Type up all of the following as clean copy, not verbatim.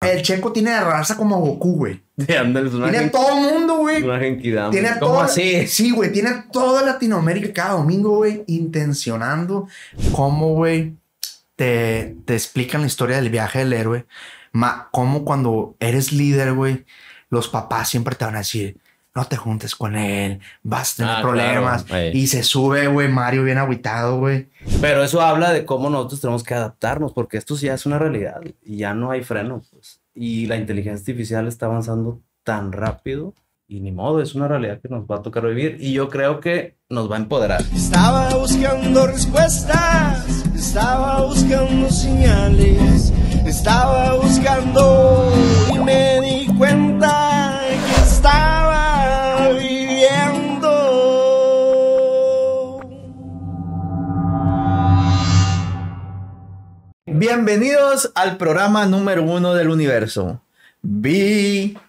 El Checo tiene raza como Goku, güey. Ándale, Tiene a todo el mundo, güey. Una genkidama. Tiene a ¿Cómo todo, así? Sí, güey. Tiene a toda Latinoamérica cada domingo, güey, intencionando cómo, güey, te explican la historia del viaje del héroe. Cómo cuando eres líder, güey, los papás siempre te van a decir, no te juntes con él, vas a tener problemas. Claro, y se sube, güey, Mario bien agüitado, güey. Pero eso habla de cómo nosotros tenemos que adaptarnos, porque esto ya es una realidad y ya no hay freno, pues. Y la inteligencia artificial está avanzando tan rápido y ni modo, es una realidad que nos va a tocar vivir y yo creo que nos va a empoderar. Estaba buscando respuestas, estaba buscando señales, estaba buscando y me di cuenta que estaba viviendo. Bienvenidos al programa número 1 del universo. Viviendo.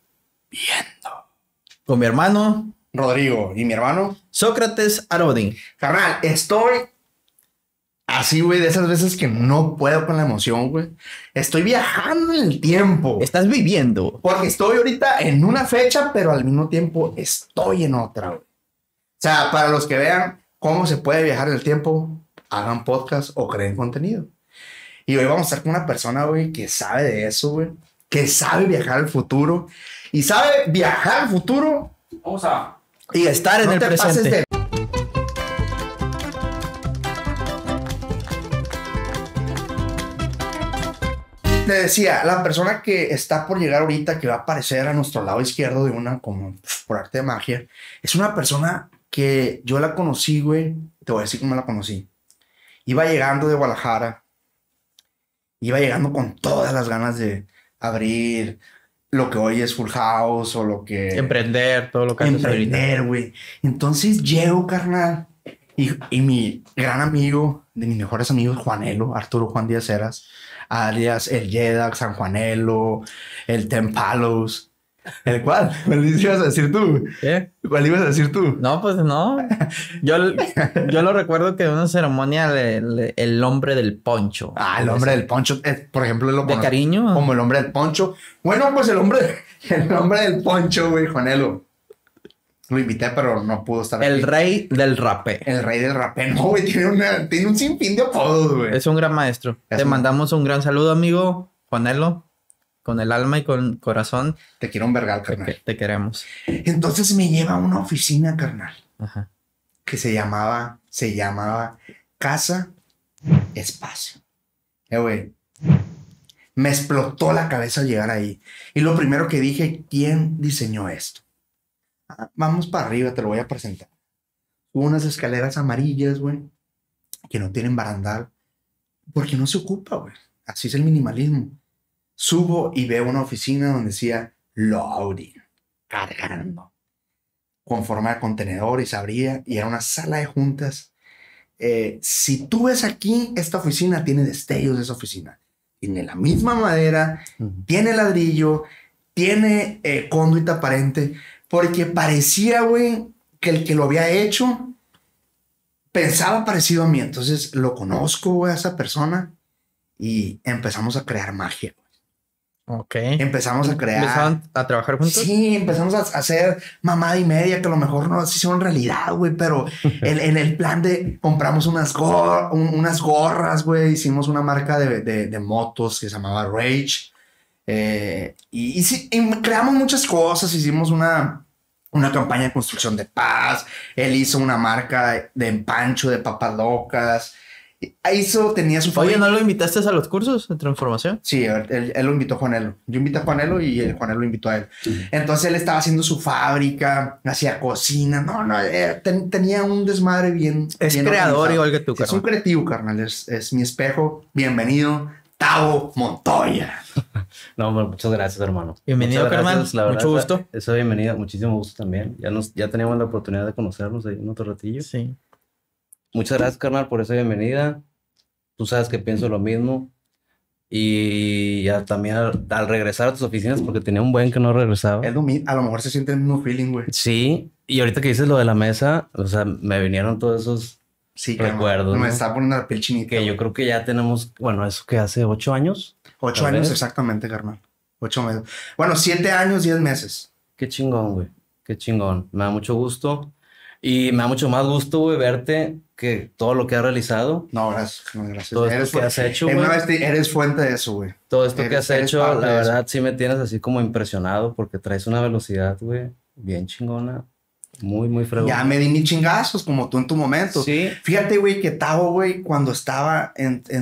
Con mi hermano Rodrigo y mi hermano Sócrates Arodin. Carnal, estoy así, güey, de esas veces que no puedo con la emoción, güey. Estoy viajando en el tiempo. Estás viviendo. Porque estoy ahorita en una fecha, pero al mismo tiempo estoy en otra, güey. O sea, para los que vean cómo se puede viajar en el tiempo, hagan podcast o creen contenido. Y hoy vamos a estar con una persona, güey, que sabe de eso, güey. Que sabe viajar al futuro. Y sabe viajar al futuro. Vamos a... Y estar en el presente. Te decía, la persona que está por llegar ahorita, que va a aparecer a nuestro lado izquierdo de una, como por arte de magia, es una persona que yo la conocí, güey. Te voy a decir cómo la conocí. Iba llegando de Guadalajara. Iba llegando con todas las ganas de abrir lo que hoy es Full House o lo que... Emprender, todo lo que haces ahorita. Emprender, güey. Entonces llego, carnal. Y mi gran amigo, de mis mejores amigos, Juanelo, Arturo Juan Díaz Heras, alias el Yedak, San Juanelo, el Tempalos. ¿El cuál? ¿Cuál ibas a decir tú? ¿Qué? ¿Cuál ibas a decir tú? No, pues no. Yo lo recuerdo que en una ceremonia el hombre del poncho. Ah, el hombre del poncho. Por ejemplo, lo ¿De cariño? como el hombre del poncho. Bueno, pues el hombre del poncho, güey, Juanelo. Lo invité, pero no pudo estar El aquí. rey del rapé. El rey del rapé. No, güey, tiene un sinfín de apodos, güey. Es un gran maestro. Te mandamos un gran saludo, amigo Juanelo. Con el alma y con el corazón. Te quiero un vergal, carnal. Te queremos. Entonces me lleva a una oficina, carnal. Ajá. Que se llamaba Casa Espacio. Güey. Me explotó la cabeza al llegar ahí. Y lo primero que dije, ¿quién diseñó esto? Vamos para arriba, te lo voy a presentar. Hubo unas escaleras amarillas, güey, que no tienen barandal. Porque no se ocupa, güey. Así es el minimalismo. Subo y veo una oficina donde decía loading, cargando, con forma de contenedor y se abría y era una sala de juntas. Si tú ves aquí, esta oficina tiene destellos de esa oficina. Tiene la misma madera, tiene ladrillo, tiene conduit aparente, porque parecía, güey, que el que lo había hecho pensaba parecido a mí. Entonces lo conozco, güey, a esa persona y empezamos a crear magia. Ok. Empezamos a crear. ¿Empezaron a trabajar juntos? Sí, empezamos a hacer mamada y media que a lo mejor no se hicieron realidad, güey, pero en el plan de compramos unas gorras, güey, hicimos una marca de motos que se llamaba Rage y creamos muchas cosas, hicimos una campaña de construcción de paz, él hizo una marca de empancho de papas locas. Tenía su Oye, ¿no lo invitaste a los cursos de transformación? Sí, él lo invitó a Juanelo. Yo invité a Juanelo y Juanelo lo invitó a él. Entonces él estaba haciendo su fábrica, hacía cocina. Tenía un desmadre bien. Es bien creador organizado. igual que tú, carnal. Es un creativo, carnal. Es mi espejo. Bienvenido, Tavo Montoya. No, hombre, muchas gracias, hermano. Bienvenido, Muchas carnal. gracias, la verdad, Mucho gusto. Eso, bienvenido. Muchísimo gusto también. Ya teníamos la oportunidad de conocernos ahí en otro ratillo. Sí. Muchas gracias, carnal, por esa bienvenida. Tú sabes que pienso lo mismo. Y ya también al regresar a tus oficinas, porque tenía un buen que no regresaba. A lo mejor se siente el mismo feeling, güey. Sí, y ahorita que dices lo de la mesa, o sea, me vinieron todos esos Sí, recuerdos. Me ¿no? está poniendo la piel chinita. Que yo creo que ya tenemos, bueno, eso que hace 8 años. 8 años exactamente, carnal. 8 meses. Bueno, 7 años, 10 meses. Qué chingón, güey. Qué chingón. Me da mucho gusto. Y me da mucho más gusto, güey, verte que todo lo que has realizado. No, gracias. No, gracias. Todo esto que has hecho, güey. Eres fuente de eso, güey. Todo esto que has Eres hecho, parte la de eso. verdad, sí me tienes así como impresionado porque traes una velocidad, güey, bien chingona. Muy, muy fregona. Ya me di mis chingazos, como tú en tu momento. Sí. Fíjate, güey, que Tavo, güey, cuando estaba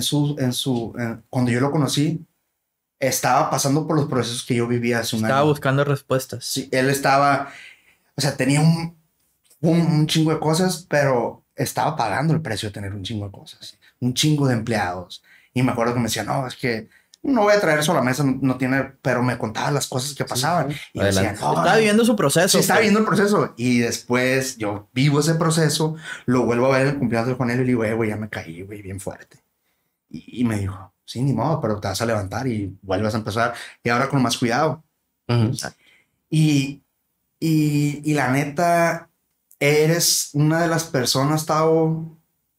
cuando yo lo conocí, estaba pasando por los procesos que yo vivía hace un Estaba año. buscando respuestas. Sí, él estaba, o sea, tenía un chingo de cosas, pero estaba pagando el precio de tener un chingo de cosas, un chingo de empleados. Y me acuerdo que me decía, no, es que no voy a traer eso a la mesa, no tiene, pero me contaba las cosas que pasaban. sí. Y decía, Adelante. no, Estaba viviendo su proceso. sí, estaba pues. viendo el proceso. Y después yo vivo ese proceso, lo vuelvo a ver en el cumpleaños de Juanelo y le digo, güey, ya me caí, güey, bien fuerte. Y me dijo, sí, ni modo, pero te vas a levantar y vuelves a empezar. Y ahora con más cuidado. Ujú. Y la neta, eres una de las personas, Tavo,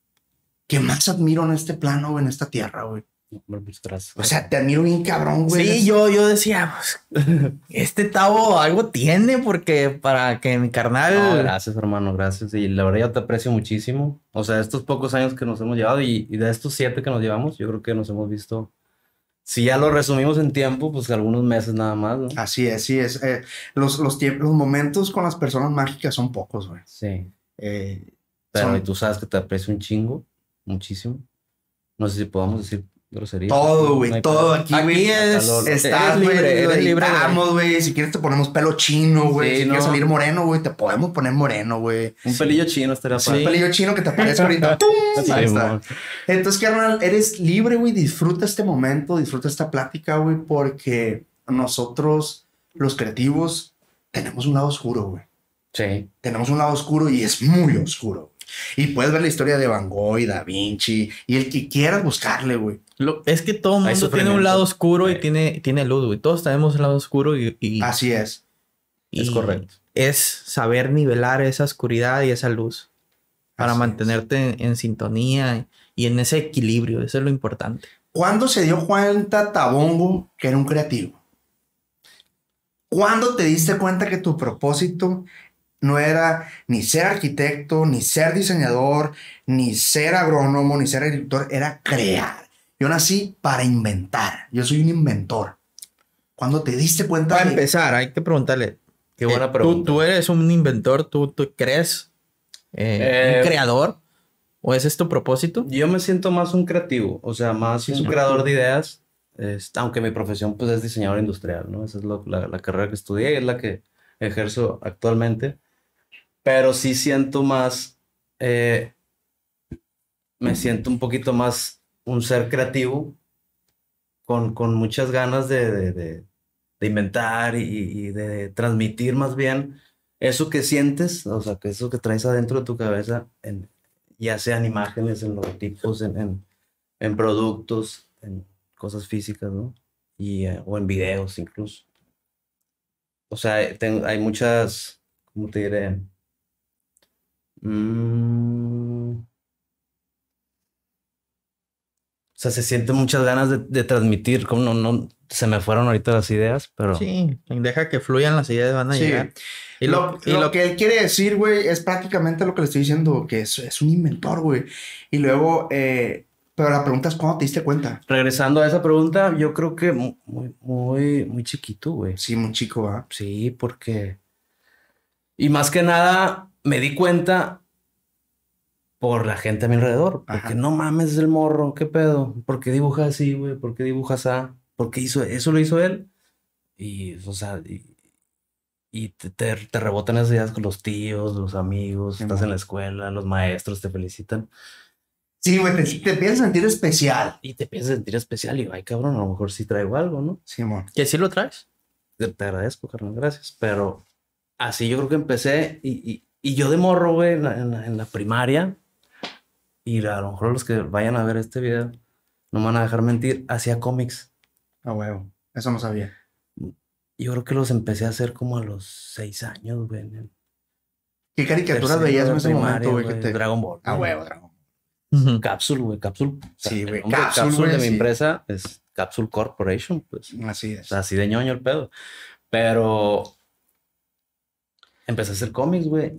que más admiro en este plano, en esta tierra, güey. Muchas gracias. O sea, te admiro bien cabrón, güey. Sí, yo decía, pues, este Tavo algo tiene porque para que mi carnal... No, gracias, hermano, gracias. Y la verdad yo te aprecio muchísimo. O sea, estos pocos años que nos hemos llevado y de estos 7 que nos llevamos, yo creo que nos hemos visto. Si ya lo resumimos en tiempo, pues algunos meses nada más, ¿no? Así es, sí es. Los momentos con las personas mágicas son pocos, güey. Sí. Eh, Pero son- y tú sabes que te aprecio un chingo, muchísimo. No sé si podamos decir groserías. Todo, güey, No hay todo pedo. aquí, Aquí güey. es... Estás, eres güey, libre, lo eres libre. editamos, güey. Si quieres te ponemos pelo chino, güey. Sí, Si quieres no. salir moreno, güey, te podemos poner moreno, güey. Un pelillo chino estaría Un padre. pelillo chino que te aparezca ahorita. ¡Pum! Sí, Ahí está. mon. Entonces, carnal, eres libre, güey. Disfruta este momento, disfruta esta plática, güey, porque nosotros, los creativos, tenemos un lado oscuro, güey. Sí. Tenemos un lado oscuro y es muy oscuro. Y puedes ver la historia de Van Gogh y Da Vinci y el que quieras buscarle, güey. Es que todo el Hay mundo tiene un sufrimiento. lado oscuro y Sí. tiene luz, güey. Todos tenemos un lado oscuro y Así es. Es correcto. Es saber nivelar esa oscuridad y esa luz para Así mantenerte en sintonía y en ese equilibrio. Eso es lo importante. ¿Cuándo se dio cuenta Tabongo que era un creativo? ¿Cuándo te diste cuenta que tu propósito no era ni ser arquitecto, ni ser diseñador, ni ser agrónomo, ni ser agricultor? Era crear. Yo nací para inventar. Yo soy un inventor. ¿Cuándo te diste cuenta Para de- empezar, hay que preguntarle. Qué buena ¿Tú pregunta. eres un inventor? ¿Tú crees un creador? ¿O ese es tu propósito? Yo me siento más un creativo, o sea, más Sí, es un un creador creativo. de ideas, aunque mi profesión pues es diseñador industrial, ¿no? Esa es la carrera que estudié y es la que ejerzo actualmente, pero sí siento más, me siento un poquito más un ser creativo con muchas ganas de inventar y de transmitir más bien eso que sientes, o sea, que eso que traes adentro de tu cabeza, ya sea en imágenes, en logotipos, en productos, en cosas físicas, ¿no? O en videos incluso. O sea, hay muchas, ¿cómo te diré? O sea, se sienten muchas ganas de transmitir, como no, se me fueron ahorita las ideas, pero Sí, deja que fluyan las ideas, van a Sí. llegar. Y lo que él quiere decir, güey, es prácticamente lo que le estoy diciendo, que es un inventor, güey. Y luego, pero la pregunta es, ¿cuándo te diste cuenta? regresando a esa pregunta, yo creo que muy chiquito, güey. Sí, muy chico, ¿va? Sí, porque... Y más que nada, me di cuenta por la gente a mi alrededor. Porque Ajá. no mames, es el morro, ¿qué pedo? ¿Por qué dibuja así, güey? ¿Por qué dibuja así? ¿Por qué hizo eso? Lo hizo él. Y, o sea, y te rebotan esas ideas con los tíos, los amigos, Sí, estás man. en la escuela, los maestros te felicitan. Sí, güey, te empiezas a sentir especial. Y te empiezas a sentir especial y, ay, cabrón, a lo mejor sí traigo algo, ¿no? Simón. ¿Que sí lo traes? Te agradezco, carnal, gracias. Pero así yo creo que empecé y yo de morro, güey, en la primaria, y a lo mejor los que vayan a ver este video no me van a dejar mentir, hacía cómics. A huevo. Eso no sabía. Yo creo que los empecé a hacer como a los 6 años, güey. en el ¿Qué caricaturas tercero veías de en ese primaria, momento, güey? Que te... Dragon Ball. A güey. huevo, Dragon. Ujú. Cápsula, güey, Cápsula. O sea, Sí, el güey, nombre de Cápsula, Cápsula de güey, mi sí. empresa es Capsule Corporation, pues. Así O es. sea, así de ñoño el pedo. Pero empecé a hacer cómics, güey.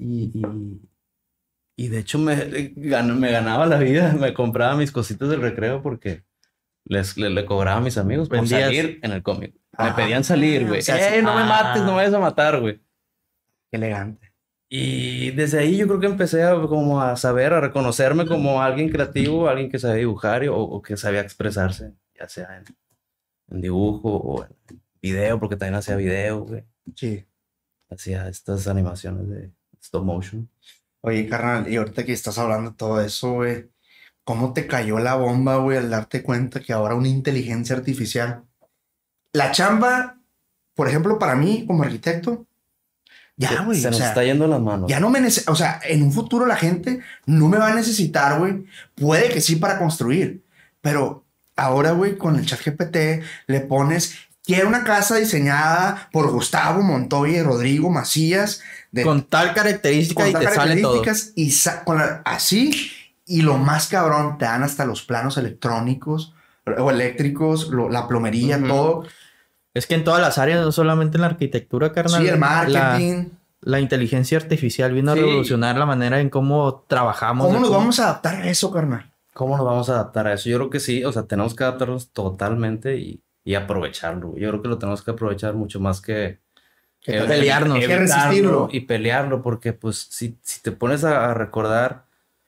Y de hecho me ganaba la vida. Me compraba mis cositas del recreo porque le cobraba a mis amigos por Vendías. salir en el cómic. Me Ajá. pedían salir, güey. O sea, No me mates, no me vayas a matar, güey. Qué elegante. Y desde ahí yo creo que empecé como a saber, a reconocerme como alguien creativo, alguien que sabía dibujar o que sabía expresarse, ya sea en dibujo o en video, porque también hacía video, güey. Sí. Hacía estas animaciones de stop motion. Oye, carnal, y ahorita que estás hablando de todo eso, güey, ¿cómo te cayó la bomba, güey, al darte cuenta que ahora una inteligencia artificial, la chamba, por ejemplo, para mí como arquitecto, ya, güey, Se o nos sea, está yendo las manos. ya no me o sea, en un futuro la gente no me va a necesitar, güey. Puede que sí para construir, pero ahora, güey, con el ChatGPT le pones, quiero una casa diseñada por Gustavo Montoya y Rodrigo Macías de Con tal característica y tal te sale todo. características y así, y lo más cabrón, te dan hasta los planos electrónicos o eléctricos, la plomería, Ujú. todo. Es que en todas las áreas, no solamente en la arquitectura, carnal. Sí, el marketing. La inteligencia artificial vino a Sí. revolucionar la manera en cómo trabajamos. ¿Cómo de nos cómo- vamos a adaptar a eso, carnal? ¿Cómo nos vamos a adaptar a eso? Yo creo que sí, o sea, tenemos que adaptarnos totalmente y aprovecharlo. Yo creo que lo tenemos que aprovechar mucho más que pelearnos. Que evitarlo resistirlo. y pelearlo, porque pues si te pones a recordar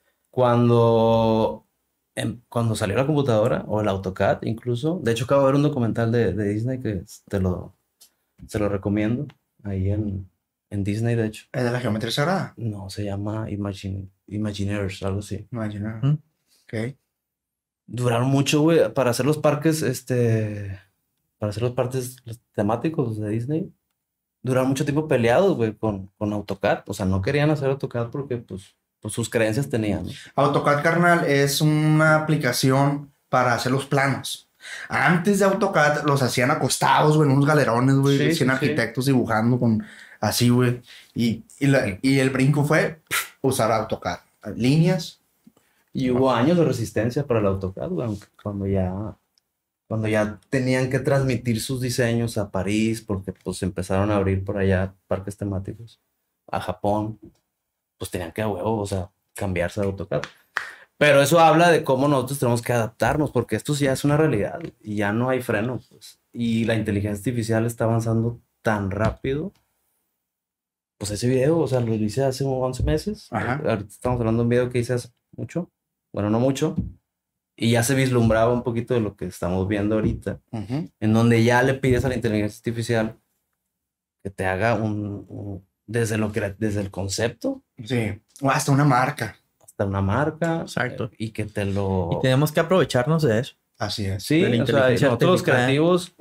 cuando salió la computadora o el AutoCAD incluso, de hecho acabo de ver un documental de Disney que se lo recomiendo, ahí en Disney de hecho. ¿Es de la geometría sagrada? No, se llama Imagineers, algo así. No, yo no. ¿Mm? Ok. Duraron mucho, güey, para hacer los parques, para hacer los parques temáticos de Disney. Duraron mucho tiempo peleados, güey, con AutoCAD. O sea, no querían hacer AutoCAD porque, pues sus creencias tenían, ¿no? AutoCAD, carnal, es una aplicación para hacer los planos. Antes de AutoCAD los hacían acostados, güey, en unos galerones, güey. Sí, Hacían sí, arquitectos dibujando con así, güey. Y el brinco fue usar AutoCAD. Líneas. Y hubo años de resistencia para el AutoCAD, güey, aunque cuando ya tenían que transmitir sus diseños a París, porque pues empezaron a abrir por allá parques temáticos, a Japón, pues tenían que a huevo, o sea, cambiarse de AutoCAD. Pero eso habla de cómo nosotros tenemos que adaptarnos, porque esto ya es una realidad y ya no hay freno, pues. Y la inteligencia artificial está avanzando tan rápido. Pues ese video, o sea, lo hice hace 11 meses. Ajá. Ahorita estamos hablando de un video que hice hace mucho. Bueno, no mucho. Y ya se vislumbraba un poquito de lo que estamos viendo ahorita. Ujú. En donde ya le pides a la inteligencia artificial que te haga desde el concepto Sí. O hasta una marca. hasta una marca. Exacto. Y que te lo... Y tenemos que aprovecharnos de eso. Así es. Sí, de la o sea, inteligencia nosotros los artificial. creativos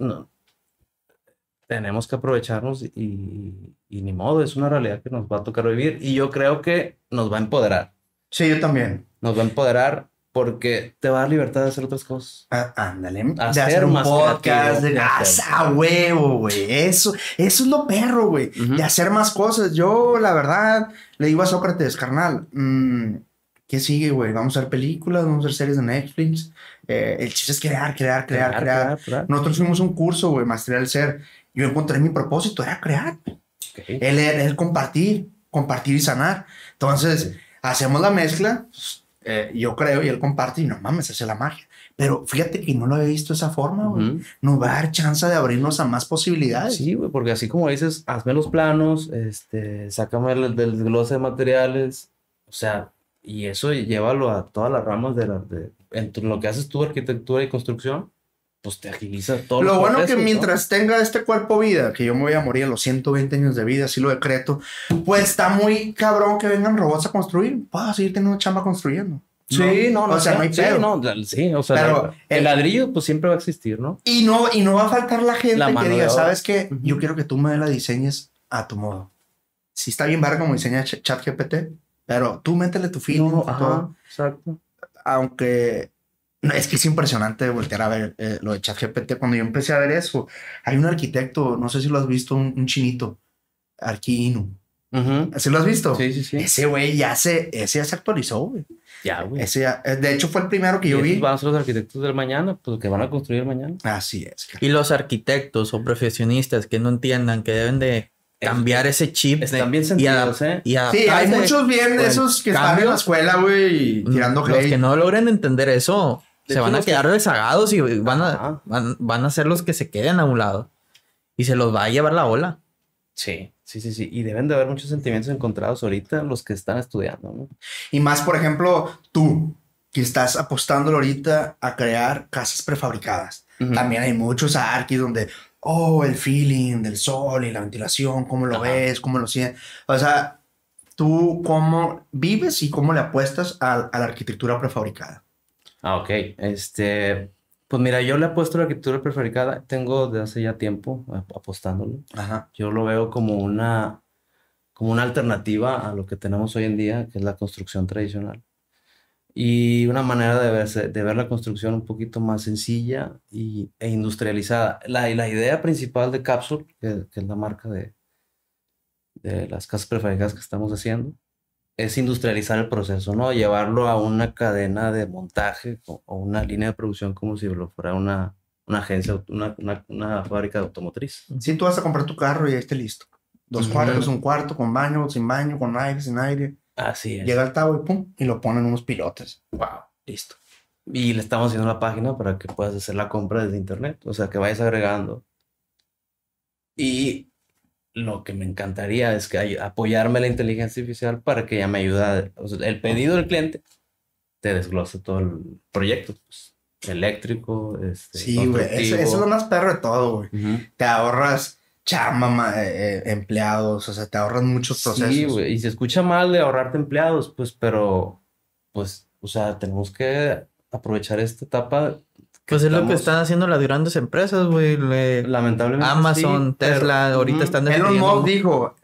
tenemos que aprovecharnos y ni modo, es una realidad que nos va a tocar vivir y yo creo que nos va a empoderar. Sí, yo también. Nos va a empoderar porque te va a dar libertad de hacer otras cosas. Ándale. De Hacer hacer un más podcast. creativo, de hacer. A huevo, güey. Eso es lo perro, güey. Ujú. De hacer más cosas. Yo, la verdad, le digo a Sócrates, carnal, ¿qué sigue, güey? Vamos a ver películas, vamos a ver series de Netflix. El chiste es crear. Nosotros fuimos a un curso, güey, Maestría del Ser. Yo encontré mi propósito, era crear. Ok. El compartir y sanar. Entonces, hacemos la mezcla, pues, yo creo, y él comparte, y no mames, hace la magia. Pero fíjate que no lo había visto de esa forma, güey. Ujú. Nos va a dar chance de abrirnos a más posibilidades. Sí, güey, porque así como dices, hazme los planos, sácame del desglose de materiales, o sea, y eso llévalo a todas las ramas en lo que haces tú, arquitectura y construcción, pues te agiliza todo. Lo bueno que mientras tenga este cuerpo vida, que yo me voy a morir a los 120 años de vida, así lo decreto, pues está muy cabrón que vengan robots a construir. Puedo seguir teniendo chamba construyendo. Sí, no, o sea, no hay sí, pedo. no, sí, o sea, Pero el ladrillo pues siempre va a existir, ¿no? Y no va a faltar la gente La que mano de diga, obra. ¿sabes qué? Ujú. Yo quiero que tú me la diseñes a tu modo. Sí está bien verga como diseña ChatGPT, pero tú métele tu feeling, No, todo. ajá, exacto. Aunque no, es que es impresionante voltear a ver lo de ChatGPT. Cuando yo empecé a ver eso, hay un arquitecto, no sé si lo has visto, un chinito, Arki Inu. Ujú. ¿Así lo has visto? Sí, sí, sí. Ese güey ese ya se actualizó, güey. Ya, güey. De hecho, fue el primero que Y yo esos vi. van a ser los arquitectos del mañana, pues que van a construir mañana. Así es. Y los arquitectos o profesionistas que no entiendan que deben de cambiar ese chip. Están bien sentidos, ¿eh? Y Sí, hay adaptarse muchos bien de con esos que el están en cambio. la escuela, güey, y tirando Los hate. que no logren entender eso De se hecho, van a los quedar rezagados y Ajá. van a ser los que se queden a un lado. Y se los va a llevar la ola. Sí, sí, sí, sí. Y deben de haber muchos sentimientos encontrados ahorita los que están estudiando, ¿no? Y más, por ejemplo, tú, que estás apostándole ahorita a crear casas prefabricadas. Ujú. También hay muchos arquis donde, el feeling del sol y la ventilación, cómo lo Ajá. ves, cómo lo sientes. O sea, tú cómo vives y cómo le apuestas a la arquitectura prefabricada. Ah, ok. Pues mira, yo le apuesto a la arquitectura prefabricada. Tengo desde hace ya tiempo apostándole. Ajá. Yo lo veo como una alternativa a lo que tenemos hoy en día, que es la construcción tradicional. Y una manera de ver la construcción un poquito más sencilla e industrializada. La idea principal de Capsule, que es la marca de las casas prefabricadas que estamos haciendo, es industrializar el proceso, ¿no? Llevarlo a una cadena de montaje o una línea de producción como si lo fuera una agencia, una fábrica de automotriz. Si tú vas a comprar tu carro y ahí esté listo. 2 Ujú. cuartos, un cuarto, con baño, sin baño, con aire, sin aire. Así es. Llega el tabo y pum, y lo ponen unos pilotes. Wow, listo. Y le estamos haciendo una página para que puedas hacer la compra desde internet. O sea, que vayas agregando. Y lo que me encantaría es que apoyarme la inteligencia artificial para que ella me ayude. O sea, el pedido del cliente te desglose todo el proyecto. Pues, eléctrico, Sí, güey. Eso es constructivo. lo más perro de todo, güey. Ujú. Te ahorras chamba, empleados, o sea, te ahorras muchos procesos. Sí, güey. Y se escucha mal de ahorrarte empleados, pues, pero, pues, o sea, tenemos que aprovechar esta etapa. Pues es lo que estamos- están haciendo las grandes empresas, güey. Lamentablemente. Amazon, sí, pero- Tesla, ahorita Ujú. están Elon despidiendo, Musk dijo,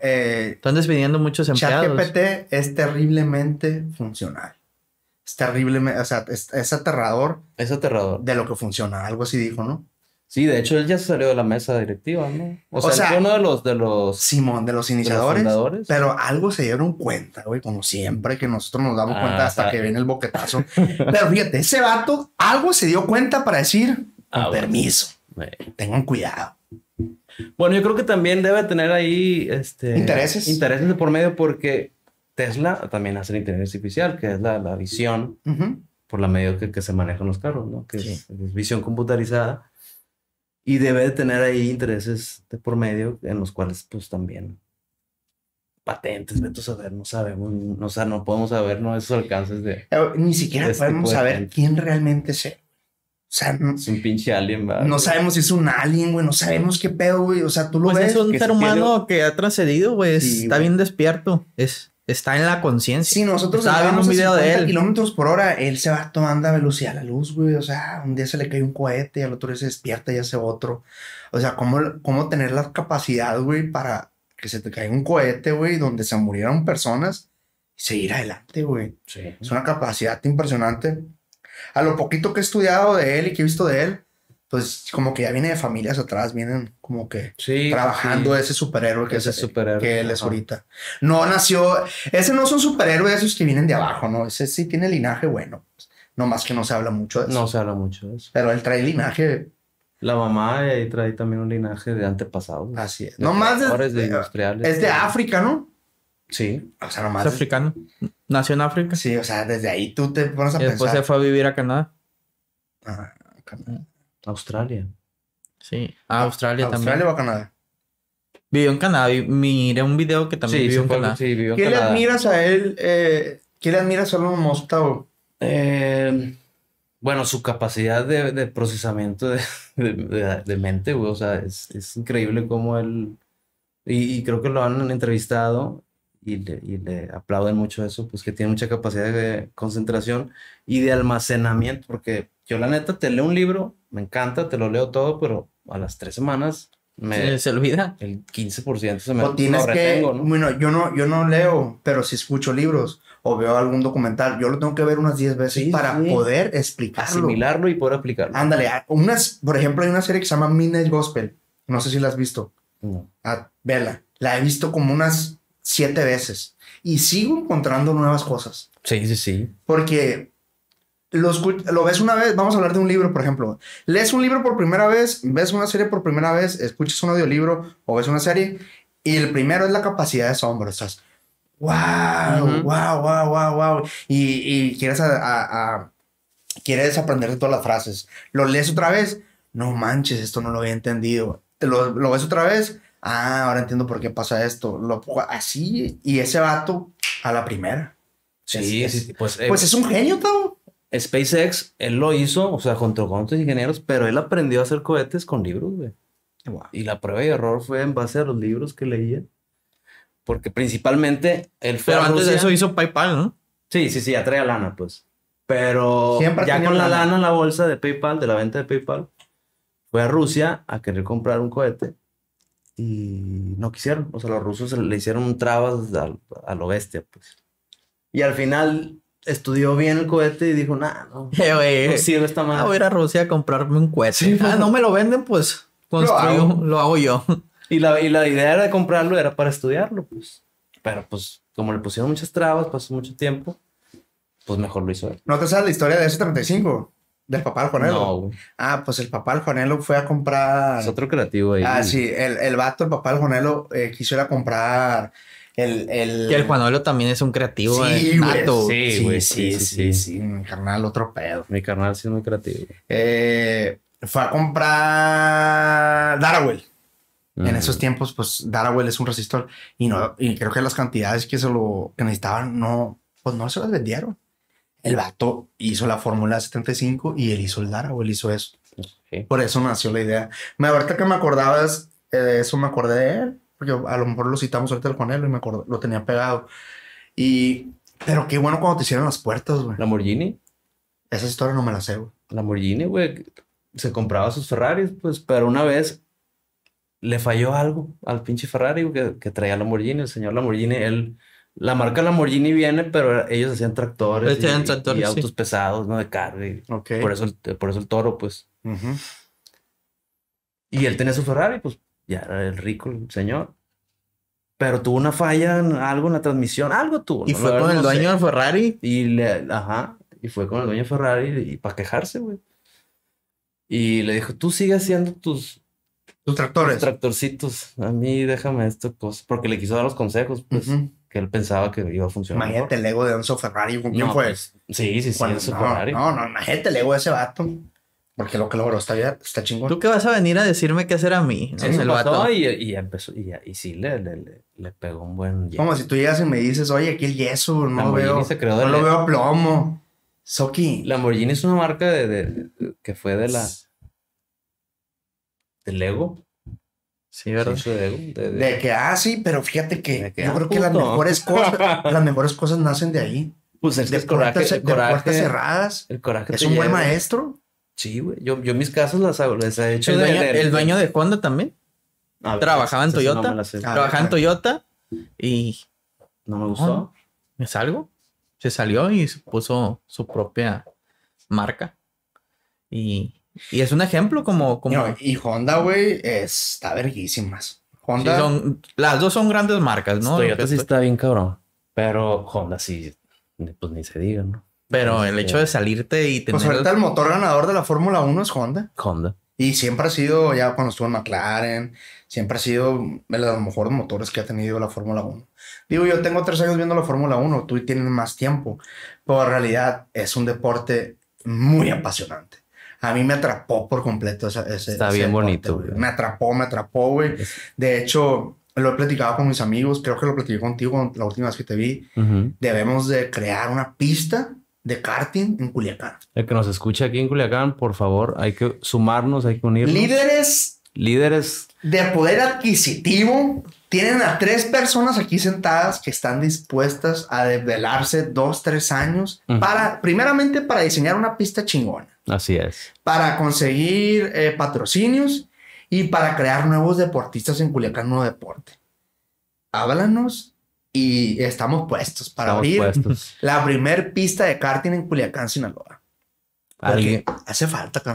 muchos empleados. ChatGPT es terriblemente funcional. Es terriblemente, o sea, es aterrador Es aterrador. de lo que funciona. Algo así dijo, ¿no? Sí, de hecho, él ya se salió de la mesa directiva, ¿no? O sea, sea, él fue uno de los Simón, de los iniciadores. fundadores. Pero algo se dieron cuenta, güey, como siempre que nosotros nos damos cuenta hasta sabe. que viene el boquetazo. Pero fíjate, ese vato algo se dio cuenta para decir, con Bueno. permiso, tengan cuidado. Bueno, yo creo que también debe tener ahí Intereses. de por medio porque Tesla también hace la inteligencia artificial, que es la visión Ujú. por la medio que se manejan los carros, ¿no? Que Sí. es visión computarizada. Y debe de tener ahí intereses de por medio en los cuales, pues, también patentes, vete a saber, no sabemos, o sea, no podemos saber, ¿no? Esos alcances de... Ni siquiera Este podemos tipo de saber gente. quién realmente es él. O sea, Es un pinche alien, ¿verdad? no sabemos si es un alien, güey, no sabemos qué pedo, güey. O sea, tú lo Pues ves. es un que ser se humano que ha trascendido, güey. Sí, Está güey. bien despierto. Está en la conciencia. Si nosotros Estaba viendo andábamos un a video de 50 él. kilómetros por hora, él se va tomando a velocidad a la luz, güey. O sea, un día se le cae un cohete, al otro día se despierta y hace otro. O sea, cómo tener la capacidad, güey, para que se te caiga un cohete, güey, donde se murieran personas y seguir adelante, güey. Sí. Es una capacidad impresionante. A lo poquito que he estudiado de él y que he visto de él, pues como que ya viene de familias atrás, vienen como que Sí, trabajando sí. ese superhéroe que Ese es, superhéroe, que él es ajá. ahorita. No nació, ese no es un superhéroe de esos que vienen de abajo, ¿no? Ese sí tiene linaje bueno. No más que no se habla mucho de eso. No se habla mucho de eso. Pero él trae linaje La mamá ahí trae también un linaje de antepasados. así es. De No más creadores, de industriales. es de África, ¿no? Sí. O sea, Es nomás. africano. Nació en África. Sí, o sea, desde ahí tú te pones a Y después pensar. se fue a vivir a Canadá. Ah, Canadá. Australia. Sí. A Australia ¿Australia también. o a Canadá? Vivió en Canadá. Miré un video que también vivió se en fue- Canadá. sí, vivió en ¿Qué le Canadá. admiras a él? ¿Qué le admiras a Elon Musk, Tavo? Bueno, su capacidad de procesamiento de mente, güey. O sea, es increíble cómo él... Y creo que lo han entrevistado y le aplauden mucho eso, pues que tiene mucha capacidad de concentración y de almacenamiento, porque yo la neta te leo un libro, me encanta, te lo leo todo, pero a las 3 semanas Se olvida. el 15% se me O tienes lo que, retengo, ¿no? bueno, yo no leo, pero si escucho libros o veo algún documental, yo lo tengo que ver unas 10 veces Sí, para sí. poder explicarlo. Asimilarlo y poder aplicarlo. Ándale, por ejemplo, hay una serie que se llama Midnight Gospel. No sé si la has visto. No. Vela. La he visto como unas 7 veces y sigo encontrando nuevas cosas. Sí, sí, sí. Porque lo ves una vez, vamos a hablar de un libro, por ejemplo. Lees un libro por primera vez, ves una serie por primera vez, escuchas un audiolibro o ves una serie y el primero es la capacidad de asombro. Estás, wow, wow, wow, wow, wow. Y quieres, quieres aprender de todas las frases. Lo lees otra vez, no manches, esto no lo había entendido. Lo ves otra vez, ahora entiendo por qué pasa esto. Así, y ese vato a la primera. Sí, sí, pues es un genio, Tavo. SpaceX, él lo hizo, o sea, junto con otros ingenieros, pero él aprendió a hacer cohetes con libros, güey. Wow. Y la prueba y error fue en base a los libros que leía. Porque principalmente él fue Pero a antes de Rusia. eso hizo PayPal, ¿no? Sí, sí, sí, ya traía lana, pues. Pero Siempre ya tenía con la lana. lana en la bolsa de PayPal, de la venta de PayPal, fue a Rusia a querer comprar un cohete y no quisieron. O sea, los rusos le hicieron trabas a lo bestia, pues. Y al final estudió bien el cohete y dijo, nah, no Güey, sirve esta voy a madre. ir a Rusia a comprarme un cohete. Sí, No me lo venden, pues lo hago yo. Y la idea era de comprarlo, era para estudiarlo, pues. Pero pues, como le pusieron muchas trabas, pasó mucho tiempo, pues mejor lo hizo él. ¿No te sabes la historia de S-35? Del papá del Juanelo. No, güey. Pues el papá del Juanelo fue a comprar... Es otro creativo ahí. Sí, el vato, el papá del Juanelo, quiso ir a comprar Y el Juanolo también es un creativo. Sí, nato. güey. Sí, güey, Sí, mi carnal, otro pedo. Mi carnal sí es muy creativo. Fue a comprar Darawell. En Mm. esos tiempos, pues Darawell es un resistor y creo que las cantidades que que necesitaban pues no se las vendieron. El vato hizo la fórmula 75 y él hizo el Darawell, hizo eso. Ok. Por eso nació la idea. Ahorita que me acordabas de eso, me acordé de él, porque a lo mejor lo citamos ahorita el Juanelo y me acordé, lo tenía pegado. Pero qué bueno cuando te hicieron las puertas, güey. Lamborghini, Esa historia no me la sé, güey. güey, se compraba sus Ferraris, pues, pero una vez le falló algo al pinche Ferrari güey, que traía Lamborghini, el señor Lamborghini, la marca Lamborghini viene, pero ellos hacían tractores, y autos sí. pesados, ¿no? De carga. Ok. Por eso el Toro, pues. Ujú. Y él tenía su Ferrari, pues, ya era el rico el señor. Pero tuvo una falla algo en la transmisión, algo tuvo. Y ¿no? fue La con verdad el no dueño sé. de Ferrari. Y fue con el dueño de Ferrari y para quejarse, güey. Y le dijo, tú sigue haciendo tus Tus tractores. tractorcitos. A mí déjame esto, pues. Porque le quiso dar los consejos, pues. Ujú. Que él pensaba que iba a funcionar. Imagínate el ego de Enzo Ferrari. ¿Con quién No, fue? pues, sí, sí, Bueno, Enzo no, Ferrari. no, imagínate el ego de ese vato. Porque lo que logró está chingón. ¿Tú qué vas a venir a decirme qué hacer a mí? Sí, Es se el pasó vato. y empezó. Y sí, le pegó un buen... Como si tú llegas y me dices, oye, aquí el yeso, no lo Lamborghini veo. se creó No de lo veo a plomo. Soki. Lamborghini es una marca que fue de del Lego. Sí, ¿verdad? Se hizo de Lego. De que, sí, pero fíjate que De que, yo creo que las puto. mejores cosas nacen de ahí. Pues es que De puertas cerradas. El coraje Es te un buen lleva. maestro. Sí, güey. Yo en mis casos les he hecho El dueño de Honda también. A ver, Trabajaba en esa sí Toyota. No me la sé. Trabajaba en Toyota y No me gustó. me salgo. Se salió y se puso su propia marca. Y es un ejemplo como No, y Honda, güey, está verguísimas. sí, Honda. las dos son grandes marcas, ¿no? Toyota sí está bien cabrón. Pero Honda sí, pues ni se diga, ¿no? Pero el hecho de salirte y tener... Pues ahorita el motor ganador de la Fórmula 1 es Honda. Honda. Y siempre ha sido, ya cuando estuvo en McLaren, siempre ha sido de los mejores motores que ha tenido la Fórmula 1. Digo, yo tengo 3 años viendo la Fórmula 1, tú tienes más tiempo, pero en realidad es un deporte muy apasionante. A mí me atrapó por completo ese Está bien deporte, bonito, güey. güey. Me atrapó, güey. De hecho, lo he platicado con mis amigos, creo que lo platiqué contigo la última vez que te vi. Ujú. Debemos de crear una pista de karting en Culiacán. El que nos escucha aquí en Culiacán, por favor, hay que sumarnos, hay que unirnos. Líderes. De poder adquisitivo, tienen a 3 personas aquí sentadas que están dispuestas a desvelarse 2-3 años Ujú. primeramente para diseñar una pista chingona, Así es. para conseguir patrocinios y para crear nuevos deportistas en Culiacán, nuevo deporte. Háblanos y estamos puestos para Estamos abrir puestos. la primer pista de karting en Culiacán, Sinaloa. Porque Alguien, hace falta, carnal.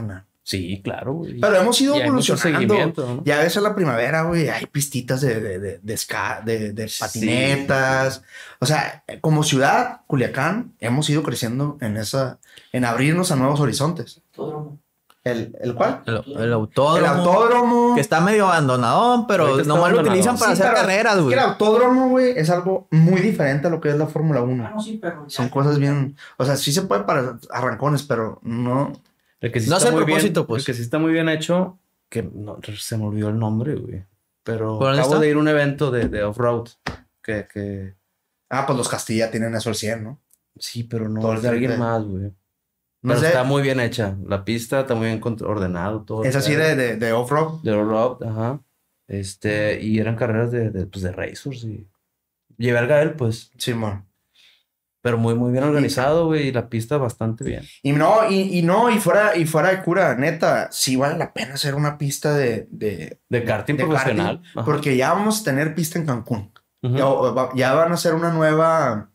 Sí, claro, güey. Pero hemos ido Y hay mucho evolucionando. seguimiento, ¿no? Ya ves en la primavera, güey, hay pistitas de patinetas. O sea, como ciudad, Culiacán, hemos ido creciendo en abrirnos a nuevos horizontes. ¿El cuál? El autódromo. El autódromo. Que está medio abandonado, pero Ahorita está nomás lo abandonado. utilizan para Sí, hacer pero carreras, es güey. que el autódromo, güey, es algo muy diferente a lo que es la Fórmula 1. No, sí, pero ya. Son cosas bien... O sea, sí se puede para arrancones, pero no... El que sí No está es el muy bien- propósito, pues. El que sí está muy bien hecho, que no, se me olvidó el nombre, güey. Pero ¿Por dónde acabo está? de ir a un evento de off-road. Que... Ah, pues los Castilla tienen eso al 100, ¿no? Sí, pero no Todo es de alguien diferente. más, güey. No Pero sé, está muy bien hecha. La pista está muy bien ordenado. Todo es así de off-road. de off-road, ajá. Y eran carreras de racers. Y llevé al Gael, pues. Simón. Pero muy, muy bien organizado, güey. Y la pista bastante bien. Y fuera de cura, neta, sí vale la pena hacer una pista de De karting de profesional. karting, Ajá. porque ya vamos a tener pista en Cancún. Ujú. Ya van a hacer una nueva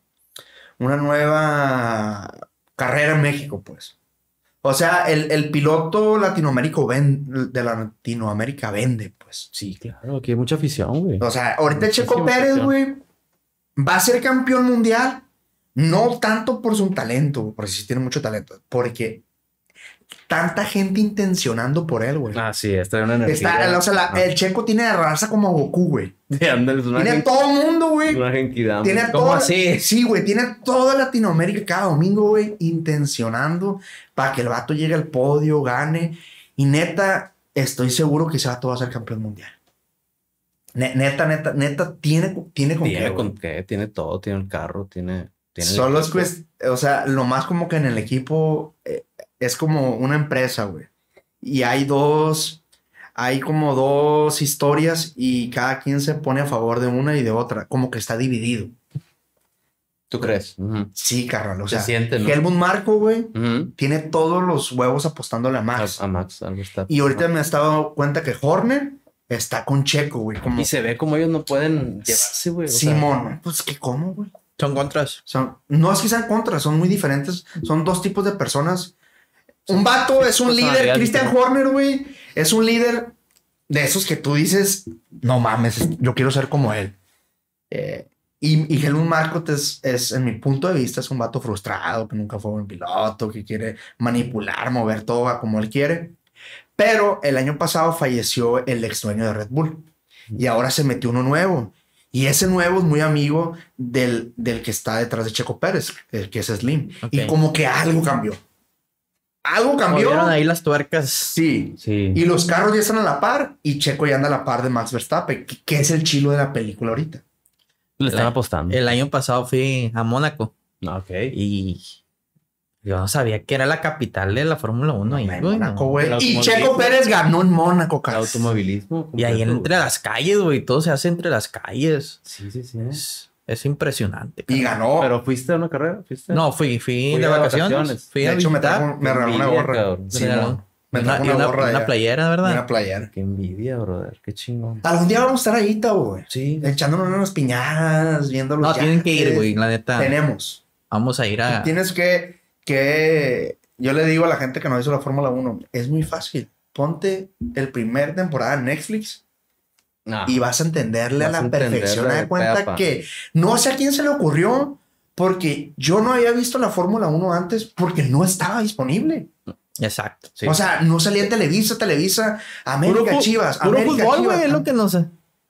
carrera en México, pues. O sea, el piloto de Latinoamérica vende, pues. Sí, claro. Aquí hay mucha afición, güey. O sea, ahorita Checo Muchísima Pérez, afición. güey, va a ser campeón mundial. No tanto por su talento, porque sí tiene mucho talento, porque tanta gente intencionando por él, güey. Ah, sí, está en una energía. O sea, Ajá. el Checo tiene la raza como Goku, güey. Ándale, es una Tiene a gen- todo el mundo, güey. una genkidama. Tiene a ¿Cómo toda, así? Sí, güey, tiene a toda Latinoamérica cada domingo, güey, intencionando para que el vato llegue al podio, gane. Y neta, estoy seguro que ese vato va a ser campeón mundial. Neta, tiene con Tiene qué, güey. con qué, tiene todo, tiene el carro, tiene el Solo es equipo. o sea, lo más como que en el equipo es como una empresa, güey. Y hay como dos historias y cada quien se pone a favor de una y de otra, como que está dividido. ¿Tú crees? Ujú. Sí, carnal, o Se sea, siente, ¿no? Helmut Marko, güey, Ujú. tiene todos los huevos apostándole a Max. A Max, algo está. Y ahorita me he dado cuenta que Horner está con Checo, güey, como Y se ve como ellos no pueden llevarse, güey. o sea, Simón. Pues que cómo, güey. Son contras. No es que sean contras, son muy diferentes. Son dos tipos de personas. Un vato es un líder. personalidades Christian diferentes. Horner, güey, es un líder de esos que tú dices, no mames, yo quiero ser como él. Y Helmut Marko en mi punto de vista, es un vato frustrado, que nunca fue un piloto, que quiere manipular, mover todo a como él quiere. Pero el año pasado falleció el ex dueño de Red Bull. Y ahora se metió uno nuevo. Y ese nuevo es muy amigo del que está detrás de Checo Pérez, el que es Slim. Ok. Y como que algo cambió. Algo cambió. Movieron ahí las tuercas. Sí. Sí. Y los carros ya están a la par y Checo ya anda a la par de Max Verstappen, que es el chilo de la película ahorita. Le están La- apostando. El año pasado fui a Mónaco No, ok. y yo no sabía que era la capital de la Fórmula 1 ahí, En güey. Mónaco, no. güey. El Y automovilismo. Checo Pérez ganó en Mónaco, El cara. automovilismo. Y ahí completo, entre las calles, güey. Todo se hace entre las calles. Sí, sí, sí. Es impresionante. Y cara. ganó. ¿Pero fuiste a una carrera? ¿Fuiste? No, fui Fui de de vacaciones. vacaciones. Fui De a hecho, me visitar. regaló una envidia, gorra. cabrón. Sí, Me regaló. no. Me trajo y una gorra. una ya. playera, ¿verdad? Una playera. Qué envidia, brother. Qué chingón. Algún día vamos a estar ahí, güey. Sí. Echándonos unas piñadas, viendo los No, tienen que ir, yates. güey. La neta. Tenemos. Vamos a ir a. Tienes que... Yo le digo a la gente que no hizo la Fórmula 1, es muy fácil. Ponte el primer temporada en Netflix No. y vas a entenderle Vas a a la entenderle perfección. de Haz de cuenta peapa. que no sé a quién se le ocurrió, porque yo no había visto la Fórmula 1 antes porque no estaba disponible. Exacto. Sí. O sea, no salía en Televisa, América, Puro Chivas, Puro América, fútbol, Chivas. güey. Es lo que no sé.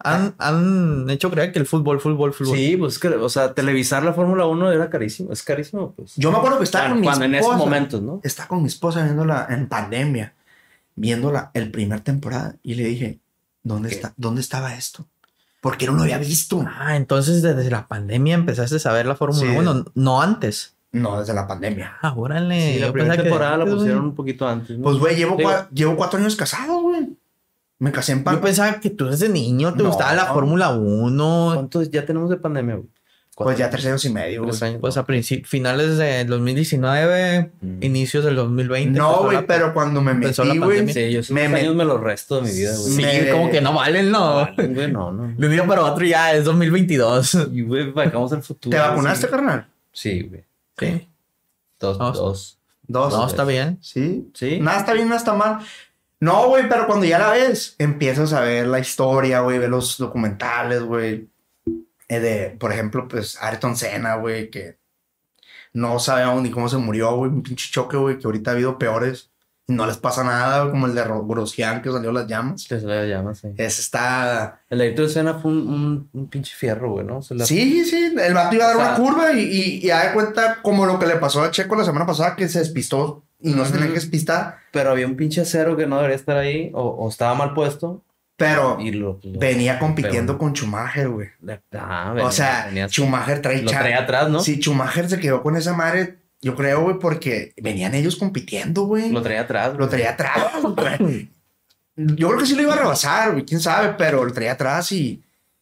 Han hecho creer que el fútbol. Sí, pues es que, o sea, televisar la Fórmula 1 era carísimo. Es carísimo, pues. Yo me acuerdo que estaba con mi Cuando en esposa. esos momentos, ¿no? Estaba con mi esposa viéndola en pandemia, viéndola el primer temporada y le dije, ¿dónde estaba esto? Porque no lo había visto. Ah, entonces desde la pandemia empezaste a saber la Fórmula Sí. 1, no antes. No, desde la pandemia. Ah, órale. Sí, la Yo primera pensaba que temporada la antes, güey. pusieron un poquito antes, ¿no? Pues, güey, llevo Digo- 4 años casado, güey. Me casé en Yo pandemia. pensaba que tú desde niño te No. gustaba la Fórmula 1. ¿Cuántos ya tenemos de pandemia, güey? Pues ya 3 años y medio, güey. 3 años. Pues a finales de 2019, inicios del 2020. No, empezó güey, la- pero cuando me empezó la metí, güey. pandemia. Sí, yo esos Me- años me los resto de mi vida, güey. Sí, me- como que no valen, no. Valen, güey, no, no. De un día para otro ya es 2022. Y, güey, vamos al futuro. ¿Te vacunaste, sí. carnal? Sí, güey. Sí. Dos, Vamos. dos. 2. No, está bien. Sí. Sí. Nada está bien, nada está mal. No, güey, pero cuando ya la ves, empiezas a ver la historia, güey, ver los documentales, güey. Por ejemplo, pues, Ayrton Senna, güey, que no sabemos ni cómo se murió, güey. Un pinche choque, güey, que ahorita ha habido peores. Y no les pasa nada, güey, como el de Grosjean que salió las llamas. Que se le llama, sí. Ese está... El Ayrton Senna fue un pinche fierro, güey, ¿no? Sí, el vato iba a dar O sea, una curva y da de cuenta como lo que le pasó a Checo la semana pasada, que se despistó y no se tenía que despistar. Pero había un pinche acero que no debería estar ahí o estaba mal puesto. Pero Y lo venía compitiendo con Schumacher, güey. O sea, Schumacher trae... lo traía atrás, ¿no? Sí, Schumacher se quedó con esa madre, yo creo, güey, porque venían ellos compitiendo, güey. Lo traía atrás. Lo traía atrás, güey. Yo creo que sí lo iba a rebasar, güey, quién sabe, pero lo traía atrás y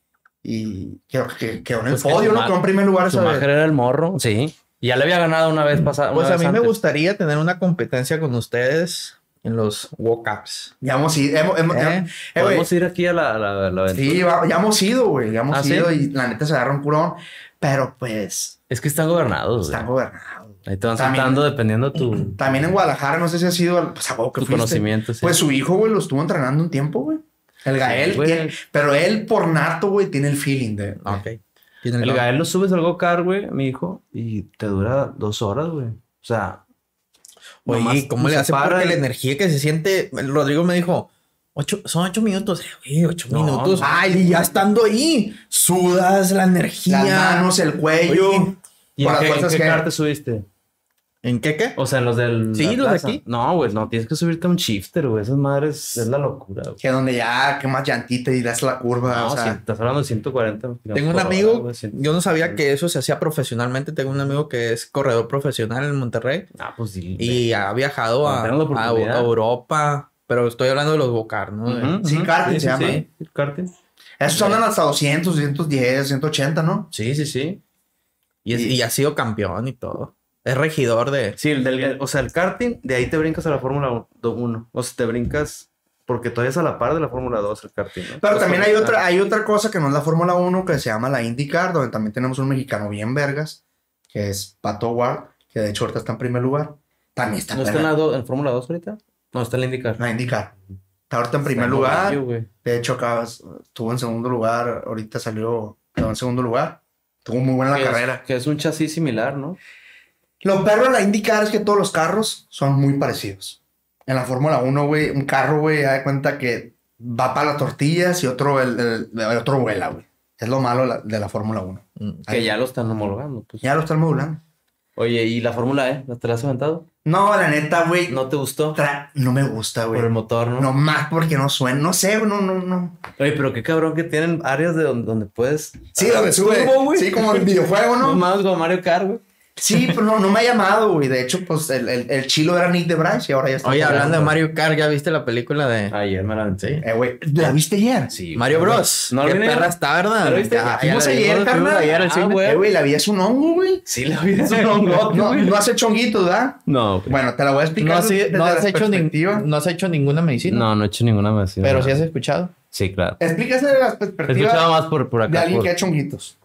creo que quedó en el Pues que podio, ¿no? Quedó en primer lugar esa vez. Schumacher era el morro, sí. Y ya le había ganado una vez pasada. Pues una a vez mí me antes. gustaría tener una competencia con ustedes en los walk-ups. Ya hemos ido, güey. Podemos ir aquí a la aventura. Sí, ya hemos ido, güey, ya hemos ¿Ah, sí? ido y la neta se agarra un curón, pero pues Es que están gobernados, güey. están gobernados. Ahí te van También- saltando dependiendo tu También en Guadalajara, no sé si ha sido, pues a huevo que fuiste. conocimiento. Sí. Pues su hijo, güey, lo estuvo entrenando un tiempo, güey. El Gael, güey. pero él por nato, güey, tiene el feeling de... Ok. El Gael lo subes al go-kart, güey, mi hijo, y te dura 2 horas, güey. O sea, nomás Oye, ¿cómo le se hace? para Porque y- la energía que se siente... Rodrigo me dijo, son 8 minutos. Güey, 8 No, minutos. no. Ay, y ya estando ahí, sudas la energía. Las manos, el cuello. Oye, ¿Y por en las qué, fuerzas en qué que- kart te subiste? ¿En qué? O sea, en los del... Sí, la los de plaza. aquí. No, güey, no, tienes que subirte a un shifter, güey. Esas madres es la locura, güey. Que donde ya quemas llantita y das la curva, No, o si sea... estás hablando de 140 kilómetros Tengo un por hora, amigo, güey, 100. yo no sabía que eso se hacía profesionalmente. Tengo un amigo que es corredor profesional en Monterrey Ah, pues sí. y ha viajado a, Cuando tengas la oportunidad. a Europa, pero estoy hablando de los Bocar, ¿no? Ujú, Sí, ujú. karting se llama. Sí, karting. Esos andan hasta 200, 210, 180, ¿no? Sí, sí, sí. Y ha sido campeón y todo. Es regidor de... Sí, o sea, el karting, de ahí te brincas a la Fórmula 1. O sea, te brincas porque todavía es a la par de la Fórmula 2 el karting, ¿no? Pero Pues, también como- hay otra cosa que no es la Fórmula 1 que se llama la IndyCar, donde también tenemos un mexicano bien vergas, que es Pato Ward, que de hecho ahorita está en primer lugar. También está ¿No está en, en Fórmula 2 ahorita? No, está en la IndyCar. la IndyCar. Está ahorita en primer Está lugar. morrillo, güey. De hecho, estuvo en segundo lugar. Ahorita quedó en segundo lugar. Tuvo muy buena la Que es- carrera. Que es un chasis similar, ¿no? Lo perro de la IndyCar es que todos los carros son muy parecidos. En la Fórmula 1, güey, un carro, güey, da de cuenta que va para las tortillas y otro, el otro vuela, güey. Es lo malo de la Fórmula 1. Que ya lo están homologando. Pues. Ya lo están modulando. Oye, ¿y la Fórmula E? ¿Te la has aventado? No, la neta, güey. ¿No te gustó? No me gusta, güey. Por el motor, ¿no? No más porque no suena. No sé, güey, no. Oye, pero qué cabrón que tienen áreas de donde puedes... Sí, donde sube. turbo, güey. Sí, como el videojuego, No ¿no? más como Mario Kart, güey. Sí, pero no me ha llamado, güey. De hecho, pues el chilo era Nick DeBrice y ahora ya está. Oye, corriendo. hablando de Mario Kart, ¿ya viste la película de Ayer me la aventé. Güey, ¿la viste ayer? Sí. Mario Bros? No, ¿Qué ¿la viste perra ayer? está, verdad? ¿La viste? Ya Fuimos la ayer, vimos, fuimos carnal. ayer al Ah, cine. güey. Güey, la vida es un hongo, güey. Sí, la vida es un hongo, No, güey. no hace chonguitos, ¿verdad? No, güey. Bueno, te la voy a explicar. No, sí, desde no, la has hecho perspectiva. no has hecho ninguna medicina. No he hecho ninguna medicina. Pero sí has escuchado. Sí, claro. Explícase de la He perspectiva escuchado más por acá. de alguien por- que ha hecho honguitos.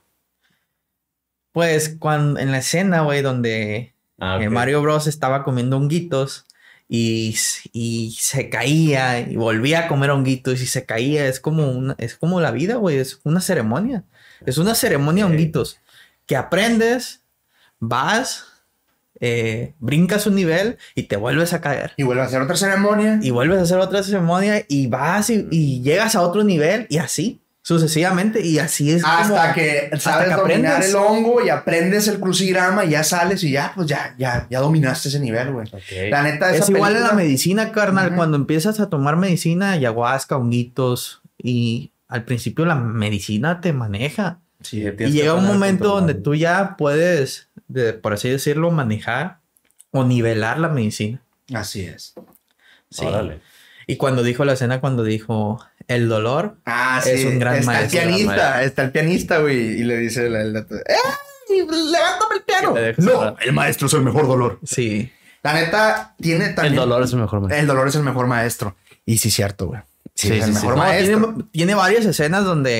Pues cuando en la escena, güey, donde Ah, ok. Mario Bros estaba comiendo honguitos y se caía y volvía a comer honguitos y se caía. Es como la vida, güey. Es una ceremonia. Es una ceremonia de honguitos. Que aprendes, vas, brincas un nivel y te vuelves a caer. Y vuelve a hacer otra ceremonia. Y vuelves a hacer otra ceremonia y vas y llegas a otro nivel y así sucesivamente. Y así es Hasta como- que hasta sabes que dominar aprendes. el hongo y aprendes el crucigrama y ya sales y ya, pues ya dominaste ese nivel, güey. Ok. La neta, Es esa igual en la película- medicina, carnal. Ujú. Cuando empiezas a tomar medicina, ayahuasca, honguitos, y al principio la medicina te maneja. Sí, Y tienes llega que un aprender a momento donde controlarlo. tú ya puedes, por así decirlo, manejar o nivelar la medicina. Así es. Sí. Órale. Y cuando dijo la escena, cuando dijo el dolor, Ah, Es sí. un gran maestro, Está el pianista, güey. Y le dice ¡ey! ¡Levántame el piano! Te dejas No, hablar. el maestro es el mejor dolor. sí. La neta, tiene también... El dolor es el mejor maestro. El dolor es el mejor maestro. Y sí, cierto, güey. Sí, es el mejor No, maestro. tiene varias escenas donde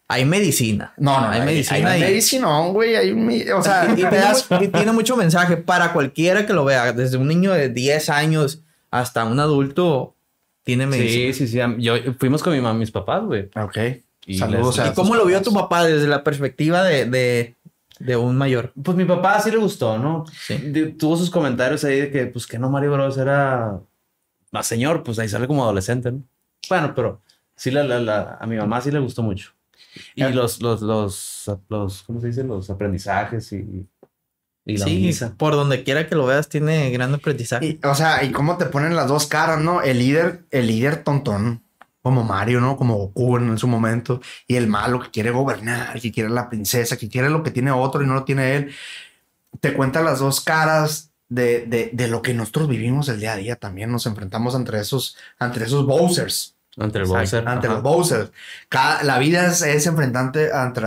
hay medicina. No, hay medicina. Hay y, medicinón, güey. O sea, y tiene mucho mensaje para cualquiera que lo vea. Desde un niño de 10 años hasta un adulto tiene medicina. Sí. Fuimos con mis papás, güey. Ok. Y Saludos les- a ¿Y cómo lo vio tu papá desde la perspectiva de un mayor? Pues mi papá sí le gustó, ¿no? Sí. Tuvo sus comentarios ahí de que, pues, que no Mario Bros. Era más señor, pues ahí sale como adolescente, ¿no? Bueno, pero sí, a mi mamá sí le gustó mucho. Y los ¿cómo se dice? Los aprendizajes y la Sí, misa. por donde quiera que lo veas tiene gran aprendizaje. O sea, y cómo te ponen las dos caras, ¿no? El líder tontón, como Mario, ¿no? Como Goku en su momento. Y el malo que quiere gobernar, que quiere la princesa, que quiere lo que tiene otro y no lo tiene él. Te cuenta las dos caras de lo que nosotros vivimos el día a día. También nos enfrentamos entre esos Bowsers. Entre el Exacto, Bowser. Ante ajá. los Bowsers. La vida es enfrentante ante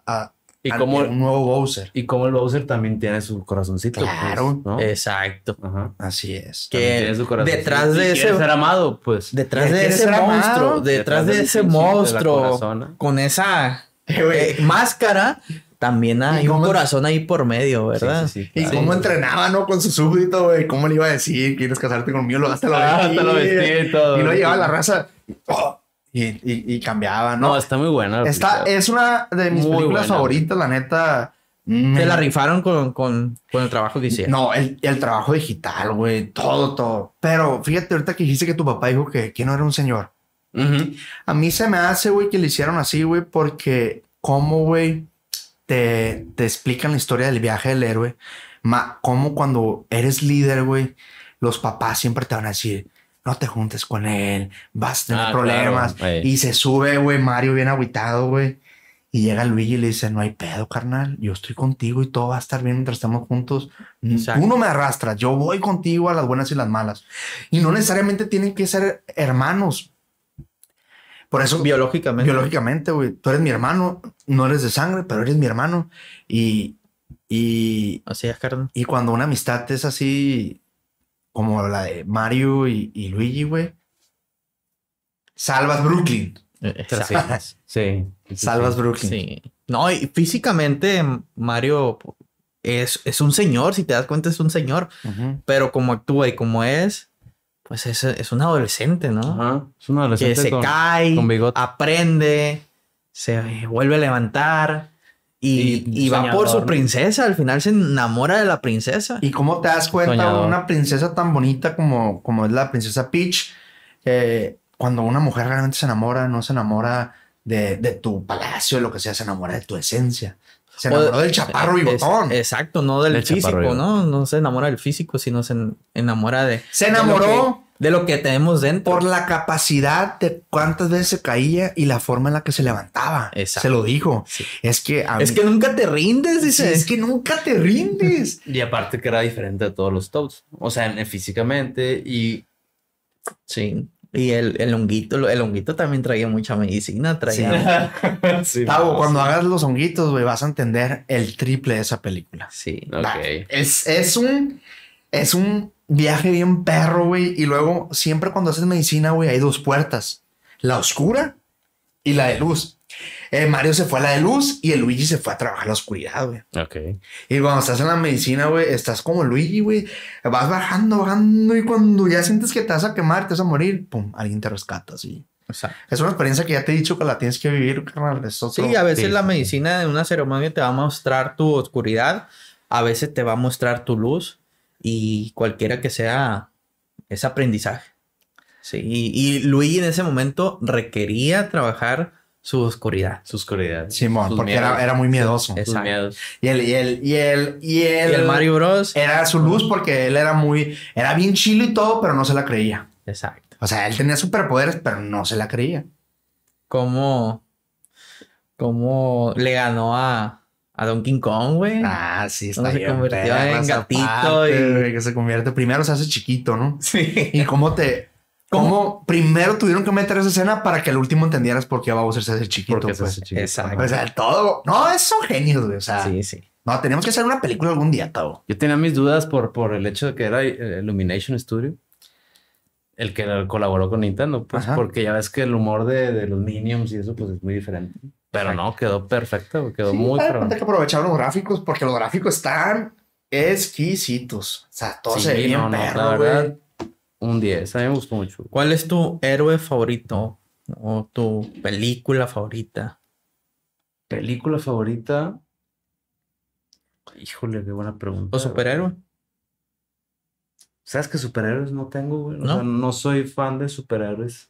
Y ante cómo- un nuevo Bowser. Y como el Bowser también tiene su corazoncito. Claro. pues, ¿no? Exacto. Ajá. Así es. Que También tiene su corazoncito. detrás de Y quiere ese- ser amado, pues. Detrás ¿Y de quiere ese ser amado? monstruo, detrás Detrás de del ese pinche- de la monstruo, corazona. con esa Güey. máscara, también hay ¿Y un cómo- corazón ahí por medio, ¿verdad? Sí, Y claro. cómo entrenaba, ¿no? Con su súbdito, güey. ¿Cómo le iba a decir? ¿Quieres casarte conmigo? Hasta lo Hasta lo vestí y todo. Y lo llevaba a la raza. ¡Oh! Y cambiaba, ¿no? No, está muy buena. la película. Es una de mis Muy películas buena. favoritas, la neta. Se la rifaron con el trabajo que hicieron. No, el trabajo digital, güey. Todo. Pero fíjate ahorita que dijiste que tu papá dijo que no era un señor. Ujú. A mí se me hace, güey, que le hicieron así, güey, porque cómo, güey, te explican la historia del viaje del héroe. Cómo cuando eres líder, güey, los papás siempre te van a decir, no te juntes con él, vas a tener problemas. claro, Y se sube, güey, Mario bien agüitado, güey. Y llega Luigi y le dice, no hay pedo, carnal. Yo estoy contigo y todo va a estar bien mientras estamos juntos. Exacto. Tú no me arrastras. Yo voy contigo a las buenas y las malas. Y no necesariamente tienen que ser hermanos. Por eso, biológicamente, güey. Tú eres mi hermano. No eres de sangre, pero eres mi hermano. Y Así es, carnal. cuando una amistad es así como la de Mario y Luigi, güey, salvas Brooklyn. Exacto. Sí. Salvas Brooklyn. Sí. No, y físicamente Mario es un señor, si te das cuenta es un señor, Ujú. pero como actúa y como es, pues es un adolescente, ¿no? Ajá. Es un Que adolescente se cae, con bigote. aprende, se vuelve a levantar y va por su soñador, ¿no? princesa. Al final se enamora de la princesa. ¿Y cómo te das cuenta Soñador. de una princesa tan bonita como es la princesa Peach? Cuando una mujer realmente se enamora, no se enamora de tu palacio, lo que sea, se enamora de tu esencia. Se enamoró del chaparro bigotón. Exacto, no del Del físico, chaparro ¿no? No se enamora del físico, sino se enamora de... Se enamoró de lo que tenemos dentro. por la capacidad de cuántas veces se caía y la forma en la que se levantaba. Exacto. Se lo dijo. Sí. Es que Es que nunca te rindes, sí, dice. es que nunca te rindes. Y aparte que era diferente de todos los Toads. O sea, físicamente y... Sí. Y el honguito también traía mucha medicina, traía... Sí, Tavo, no, cuando sí. hagas los honguitos, güey, vas a entender el triple de esa película. Sí. Ok. Es un viaje bien perro, güey. Y luego, siempre cuando haces medicina, güey, hay dos puertas. La oscura y la de luz. Mario se fue a la de luz y el Luigi se fue a trabajar a la oscuridad, güey. Ok. Y cuando estás en la medicina, güey, estás como Luigi, güey. Vas bajando. Y cuando ya sientes que te vas a quemar, te vas a morir, pum, alguien te rescata, así. Exacto. Es una experiencia que ya te he dicho que la tienes que vivir, carnal. Es otro- Sí, a veces Sí, la sí, medicina en una ceremonia te va a mostrar tu oscuridad, a veces te va a mostrar tu luz y cualquiera que sea ese aprendizaje. Sí, y Luigi en ese momento requería trabajar su oscuridad. Su oscuridad. Simón, Sus porque miedos. era muy miedoso. Sus Exacto. miedos. Y el Y el Mario Bros. era su luz porque él era bien chilo y todo, pero no se la creía. Exacto. O sea, él tenía superpoderes, pero no se la creía. ¿Cómo le ganó a Donkey Kong, güey? Ah, sí, está No, se bien convirtió perra en esa gatito parte, y- güey, que se convierte. Primero se hace chiquito, ¿no? Sí. Y cómo primero tuvieron que meter esa escena para que al último entendieras por qué Bowser se hace chiquito, Porque se pues. hace chiquito. Exacto. O sea, todo. No, son genios, güey. O sea, Sí, sí. no, tenemos que hacer una película algún día, Tavo. Yo tenía mis dudas por el hecho de que era Illumination Studio. El que colaboró con Nintendo, pues Ajá. porque ya ves que el humor de los Minions y eso pues es muy diferente. Pero no, quedó perfecta, güey. Quedó Sí, muy hay cabrón. que aprovechar los gráficos porque los gráficos están exquisitos. O sea, todo se ve bien la perro, verdad, güey. un 10. A mí me gustó mucho. ¿Cuál es tu héroe favorito? ¿O tu película favorita? ¿Película favorita? Híjole, qué buena pregunta. ¿O superhéroe? ¿Sabes que superhéroes no tengo, güey? O ¿No? sea, no soy fan de superhéroes.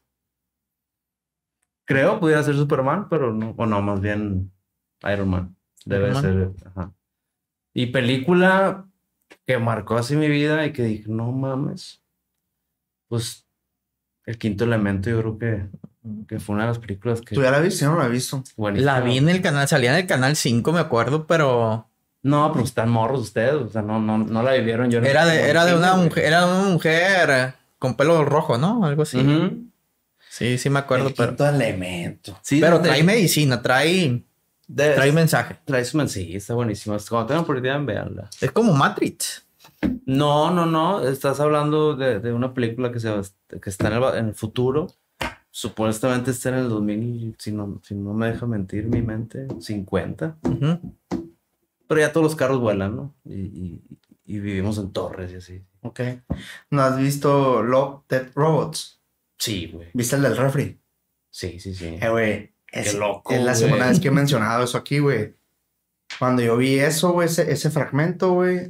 Creo pudiera ser Superman, pero no. O no, más bien Iron Man. Debe Iron ser. Ajá. Y película que marcó así mi vida y que dije, no mames. Pues El Quinto Elemento, yo creo que fue una de las películas que. ¿Tú ya la viste? Yo no la he visto. Buenísima. La vi en el canal, salía en el canal 5, me acuerdo, pero No, pero están morros ustedes. O sea, no la vivieron. Yo era de una mujer con pelo rojo, ¿no? Algo así. Ujú. Sí, sí me acuerdo, El pero quinto elemento. Sí, pero trae medicina, trae mensaje. Trae su sí, está buenísima. Cuando tengan oportunidad, véanla. Es como Matrix. No. Estás hablando de una película que está en el futuro. Supuestamente está en el 2000, si no me deja mentir mi mente, 50. Ujú. Pero ya todos los carros vuelan, ¿no? Y vivimos en torres y así. Ok. ¿No has visto Love, Death Robots? Sí, güey. ¿Viste el del refri? Sí. Güey. Qué loco, Es la güey. segunda vez que he mencionado eso aquí, güey. Cuando yo vi eso, güey, ese fragmento, güey,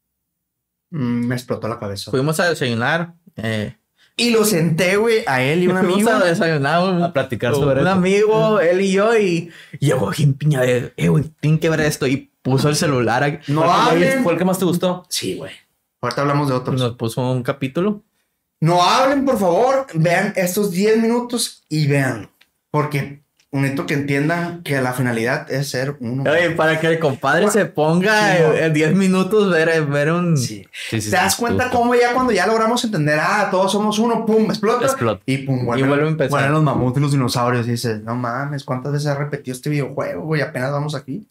me explotó la cabeza. Fuimos a desayunar. Y lo senté, güey, a él y un amigo. Fuimos a desayunar. A platicar sobre un eso. amigo, él y yo, y llegó Jim Piña de, güey, tienen que ver esto. Y puso el celular aquí. No ¿Cuál hablen. fue el que más te gustó? Sí, güey. Ahorita hablamos de otros. Nos puso un capítulo. No hablen, por favor. Vean estos 10 minutos y vean. Porque necesito que entiendan que la finalidad es ser uno. Oye, para que el compadre Gua- se ponga Sí, no. en 10 minutos ver un... Sí. Sí, ¿Te das cuenta cómo ya cuando ya logramos entender, todos somos uno, pum, explota? Explota. Y pum, Y vuelve a empezar. vuelven los mamuts y los dinosaurios y dices, no mames, ¿cuántas veces has repetido este videojuego, güey? Apenas vamos aquí.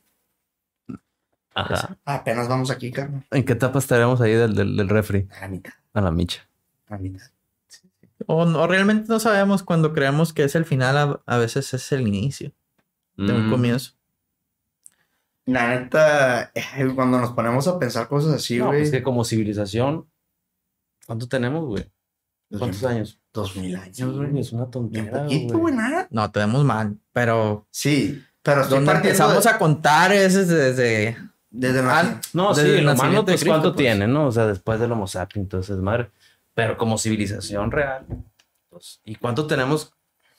Ajá. Apenas vamos aquí, carnal. ¿En qué etapa estaremos ahí del refri? A la mitad, A la micha. a la mitad. O no, realmente no sabemos cuando creemos que es el final, a veces es el inicio de un comienzo. La neta, cuando nos ponemos a pensar cosas así, No, güey. pues que como civilización, ¿cuánto tenemos, güey? ¿Cuántos años? 2000 años, Sí, güey. güey, es una Bien tontera, poquito, güey, nada. No, tenemos mal, pero Sí, pero estoy donde partiendo empezamos a contar es desde... desde Ah, No, desde sí, el lo nacimiento humano, de pues, Cristo, ¿cuánto pues. tiene, no? O sea, después del Homo sapiens, entonces, madre. Pero como civilización real, pues, ¿y cuánto tenemos?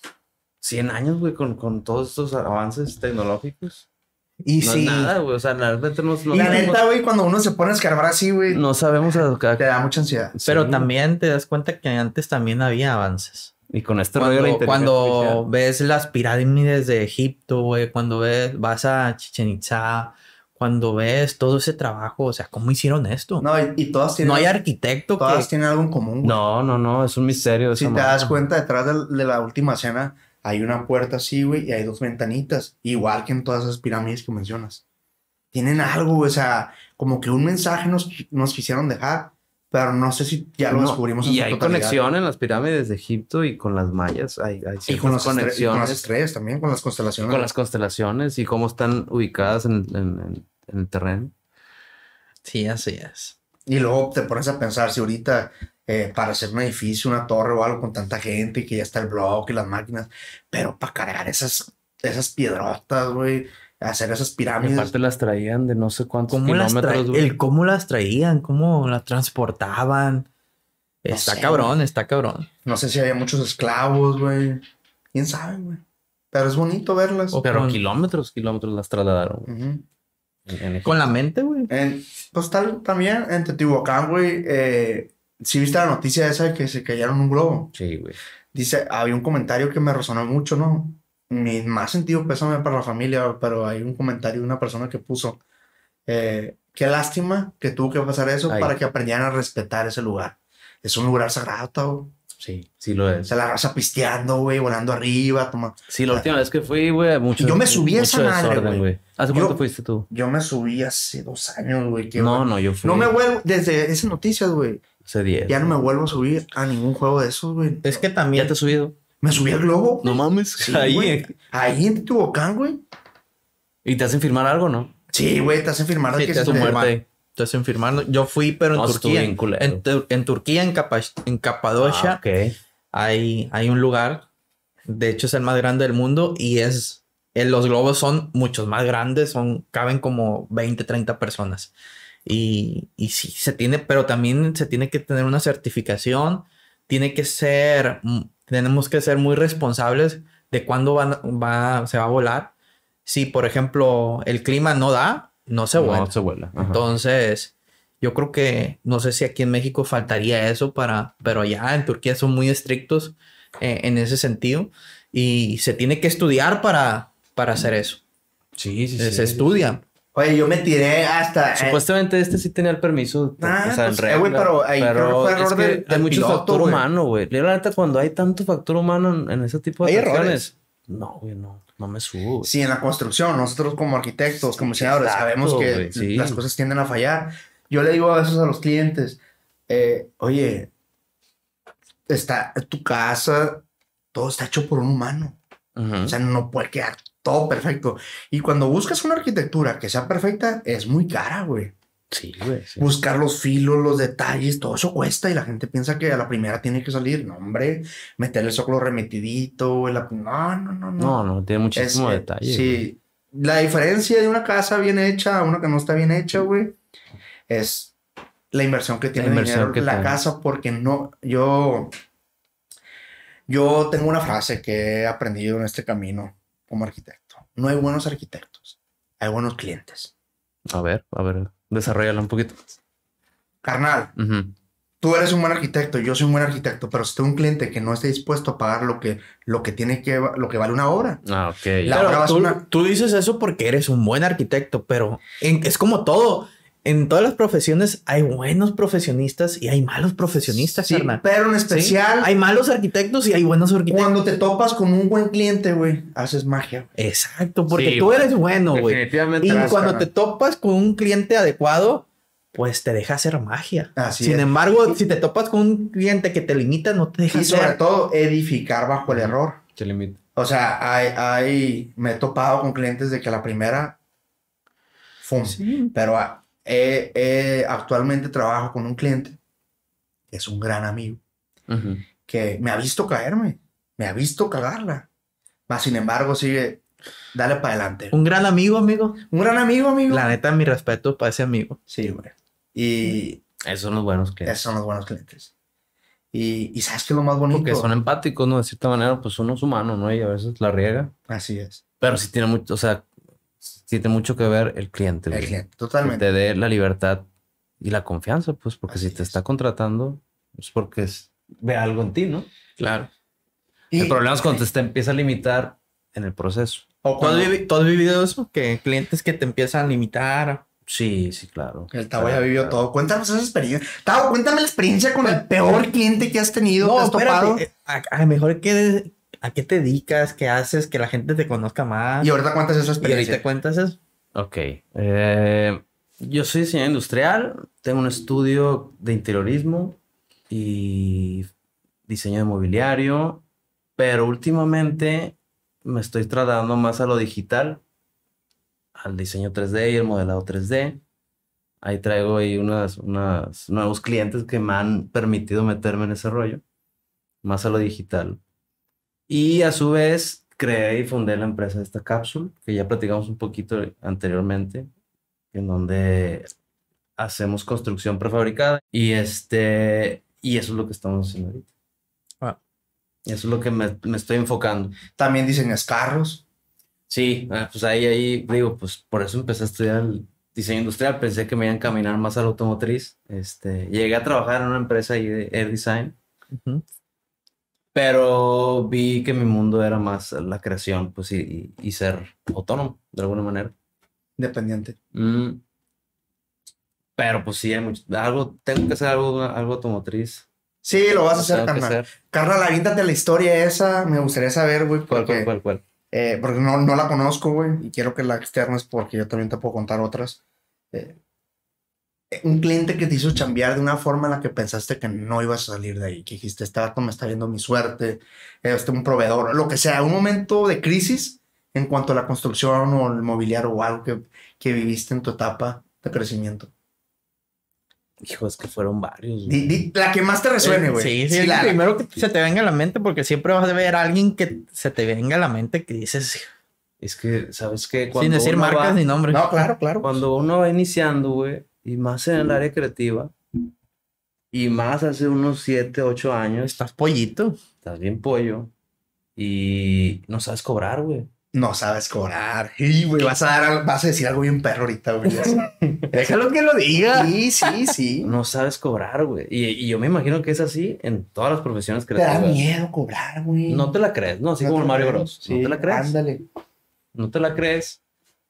100 años, güey, con todos estos avances tecnológicos. Y No sí, es nada, güey. O sea, realmente no la neta, güey, cuando uno se pone a escarbar así, güey, no sabemos te da mucha ansiedad. Pero Sí. también te das cuenta que antes también había avances. Y con este rollo de la inteligencia Cuando artificial. ves las pirámides de Egipto, güey, cuando vas a Chichén Itzá, cuando ves todo ese trabajo, o sea, ¿cómo hicieron esto? No, y todas tienen, No hay arquitecto todas que... tienen algo en común, güey. No, es un misterio. Si esa te madre. das cuenta, detrás de la última cena hay una puerta así, güey, y hay dos ventanitas, igual que en todas esas pirámides que mencionas. Tienen algo, güey, o sea, como que un mensaje nos quisieron dejar, pero no sé si ya lo No, descubrimos en y su hay totalidad. conexión en las pirámides de Egipto y con las mayas. Hay Y con ciertas las estrellas también, con las constelaciones. con las constelaciones y cómo están ubicadas en el terreno. Sí, así es. Y luego te pones a pensar si ahorita para hacer un edificio, una torre o algo con tanta gente y que ya está el bloque y las máquinas, pero para cargar esas piedrotas, güey, hacer esas Y pirámides. aparte las traían de no sé cuántos ¿Cómo kilómetros, güey. cómo las traían, cómo las transportaban. No Está sé, cabrón, está cabrón. No sé si había muchos esclavos, güey. ¿Quién sabe, güey? Pero es bonito verlas. O Pero con- kilómetros las trasladaron. Ujú. En Egipto. Con la mente, güey. Pues también en Teotihuacán, güey, si viste la noticia esa de que se cayeron un globo. Sí, güey. Dice, había un comentario que me resonó mucho, ¿no? Mi más sentido pésame para la familia, pero hay un comentario de una persona que puso, qué lástima que tuvo que pasar eso Ay. para que aprendieran a respetar ese lugar. Es un lugar sagrado, Tavo. Sí lo O es. sea, la raza pisteando, güey, volando arriba, toma. Sí, la última vez que fui, güey, mucho. Y yo me subí a esa mucho madre, desorden, güey. ¿Hace Yo- cuánto fuiste tú? Yo me subí hace 2 años, güey. No, yo fui No me vuelvo, desde esas noticias, güey, hace 10. ya no me vuelvo a subir a ningún juego de esos, güey. Es que ¿Ya también te has subido? Me subí al globo. No mames. Sí, Ahí. güey. Ahí en Teotihuacán, güey. ¿Y te hacen firmar algo, no? Sí, güey, te hacen firmar de Sí, que te se hacen te muerte. Te hacen firmar. Yo fui, pero en No, estuvo Turquía. bien culero. En Turquía, en Capadocia, Ok. hay un lugar. De hecho, es el más grande del mundo. Y los globos son muchos más grandes. Caben como 20, 30 personas. Y sí, pero también se tiene que tener una certificación. Tenemos que ser muy responsables de cuándo se va a volar. Si, por ejemplo, el clima no da, no se vuela. No se vuela. Ajá. Entonces, yo creo que, no sé si aquí en México faltaría eso pero allá en Turquía son muy estrictos en ese sentido. Y se tiene que estudiar para hacer eso. Sí, sí, Se sí. estudia. Oye, yo me tiré hasta... Supuestamente este sí tenía el permiso. Ah, o sea, en pues, regla. güey, pero ahí creo que fue error es que del hay mucho piloto, factor güey. humano, güey. Yo, la neta, cuando hay tanto factor humano en ese tipo de Hay atracciones, errores. no, güey, no me subo. Güey. Sí, en la construcción, nosotros como arquitectos, como diseñadores, exacto, sabemos que güey, sí. las cosas tienden a fallar. Yo le digo a veces a los clientes, oye, está tu casa, todo está hecho por un humano. Ujú. O sea, no puede quedar todo perfecto. Y cuando buscas una arquitectura que sea perfecta, es muy cara, güey. Sí, güey. Sí. Buscar los filos, los detalles, todo eso cuesta y la gente piensa que a la primera tiene que salir. No, hombre, meter el zócalo remetidito, güey. No, tiene muchísimo detalle. Sí, la diferencia de una casa bien hecha a una que no está bien hecha, güey, es la inversión que tiene la casa, porque no, yo tengo una frase que he aprendido en este camino como arquitecto. No hay buenos arquitectos, hay buenos clientes. A ver, desarrollala un poquito. Carnal, Ujú. tú eres un buen arquitecto, yo soy un buen arquitecto, pero si tengo un cliente que no esté dispuesto a pagar lo que vale una obra. Ah, ok. La obra va a ser Tú dices eso porque eres un buen arquitecto, pero es como todo. En todas las profesiones hay buenos profesionistas y hay malos profesionistas, Sí, carnal. pero en especial, ¿Sí? Hay malos arquitectos y hay buenos arquitectos. cuando te topas con un buen cliente, güey, haces magia. Exacto, porque Sí, tú güey. eres bueno, güey. Definitivamente. Y Gracias, cuando carnal. te topas con un cliente adecuado, pues te deja hacer magia. Así Sin es. embargo, si te topas con un cliente que te limita, no te deja Y sobre hacer. todo, edificar bajo el error. Se limita. O sea, me he topado con clientes de que a la primera, ¡fum! Sí. Pero actualmente trabajo con un cliente que es un gran amigo, Ujú. que me ha visto caerme, me ha visto cagarla. Mas, sin embargo, sigue, dale para adelante. Un gran amigo. Un gran amigo. La neta, mi respeto para ese amigo. Sí, güey. Y Esos son los buenos clientes. esos son los buenos clientes. Y ¿sabes qué es lo más bonito? Porque son empáticos, ¿no? De cierta manera, pues uno es humano, ¿no? Y a veces la riega. Así es. Pero sí tiene mucho, o sea, sí tiene mucho que ver el cliente, El güey. cliente, Que totalmente. te dé la libertad y la confianza, pues, porque Así si te es. está contratando, es porque ve algo en ti, ¿no? Claro. El problema es cuando te empieza a limitar en el proceso. O ¿Tú has, cuando tú has vivido eso? Que clientes que te empiezan a limitar. Sí, claro. el Tavo ya vivió todo. Cuéntanos esa experiencia. Tavo, cuéntame la experiencia con el peor cliente que has tenido. ¿Te has topado? A lo mejor ¿a qué te dedicas? ¿Qué haces? Que la gente te conozca más. Y ahorita cuentas esa Y ahorita experiencia. cuentas eso. Ok. Yo soy diseñador industrial, tengo un estudio de interiorismo y diseño de mobiliario, pero últimamente me estoy trasladando más a lo digital, al diseño 3D y el modelado 3D. Ahí traigo ahí unos nuevos clientes que me han permitido meterme en ese rollo, más a lo digital. Y a su vez creé y fundé la empresa de esta cápsula, que ya platicamos un poquito anteriormente, en donde hacemos construcción prefabricada. Y eso es lo que estamos haciendo ahorita. Ah. Eso es lo que me estoy enfocando. También diseñas carros. Sí, pues ahí digo, pues por eso empecé a estudiar el diseño industrial. Pensé que me iba a encaminar más a la automotriz. Llegué a trabajar en una empresa ahí de Air Design, Ujú. pero vi que mi mundo era más la creación, pues y ser autónomo de alguna manera. Independiente. Pero pues sí, tengo que hacer algo automotriz. Sí, lo vas a hacer, Tengo que carnal. hacer. Carnal, aviéntate la historia esa. Me gustaría saber, güey, ¿Cuál? porque no la conozco, güey. Y quiero que la externes porque yo también te puedo contar otras. Un cliente que te hizo chambear de una forma en la que pensaste que no ibas a salir de ahí, que dijiste, este vato me está viendo mi suerte, un proveedor, lo que sea, un momento de crisis en cuanto a la construcción o el mobiliario o algo que viviste en tu etapa de crecimiento. Hijo, es que fueron varios, güey. La que más te resuene, güey. Sí, el primero que se te venga a la mente, porque siempre vas a ver a alguien que se te venga a la mente que dices, Es que, ¿sabes qué? sin decir uno marcas ni nombres. No, claro. Cuando uno va iniciando, güey, y más en el área creativa, y más hace unos 7, 8 años, Estás pollito. estás bien pollo, y no sabes cobrar, güey. No sabes cobrar. Y, güey, vas a decir algo bien perro ahorita, güey. Déjalo que lo diga. Sí. No sabes cobrar, güey. Y yo me imagino que es así en todas las profesiones Te da creativas. miedo cobrar, güey. No te la crees, ¿no? Así No como te el Mario la Bros. Sí, No te la crees. Ándale. No te la crees.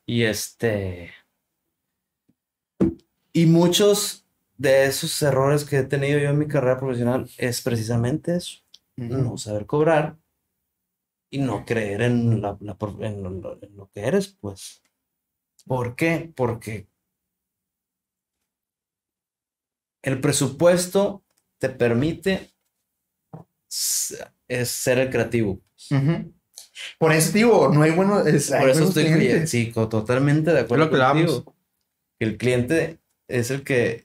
Y muchos de esos errores que he tenido yo en mi carrera profesional es precisamente eso. No saber cobrar y no creer en lo que eres, pues. ¿Por qué? Porque el presupuesto te permite ser el creativo. Ujú. Por eso, digo, no hay buenos. Por eso estoy clientes. sí, totalmente de acuerdo Es lo que contigo. Que el cliente es el que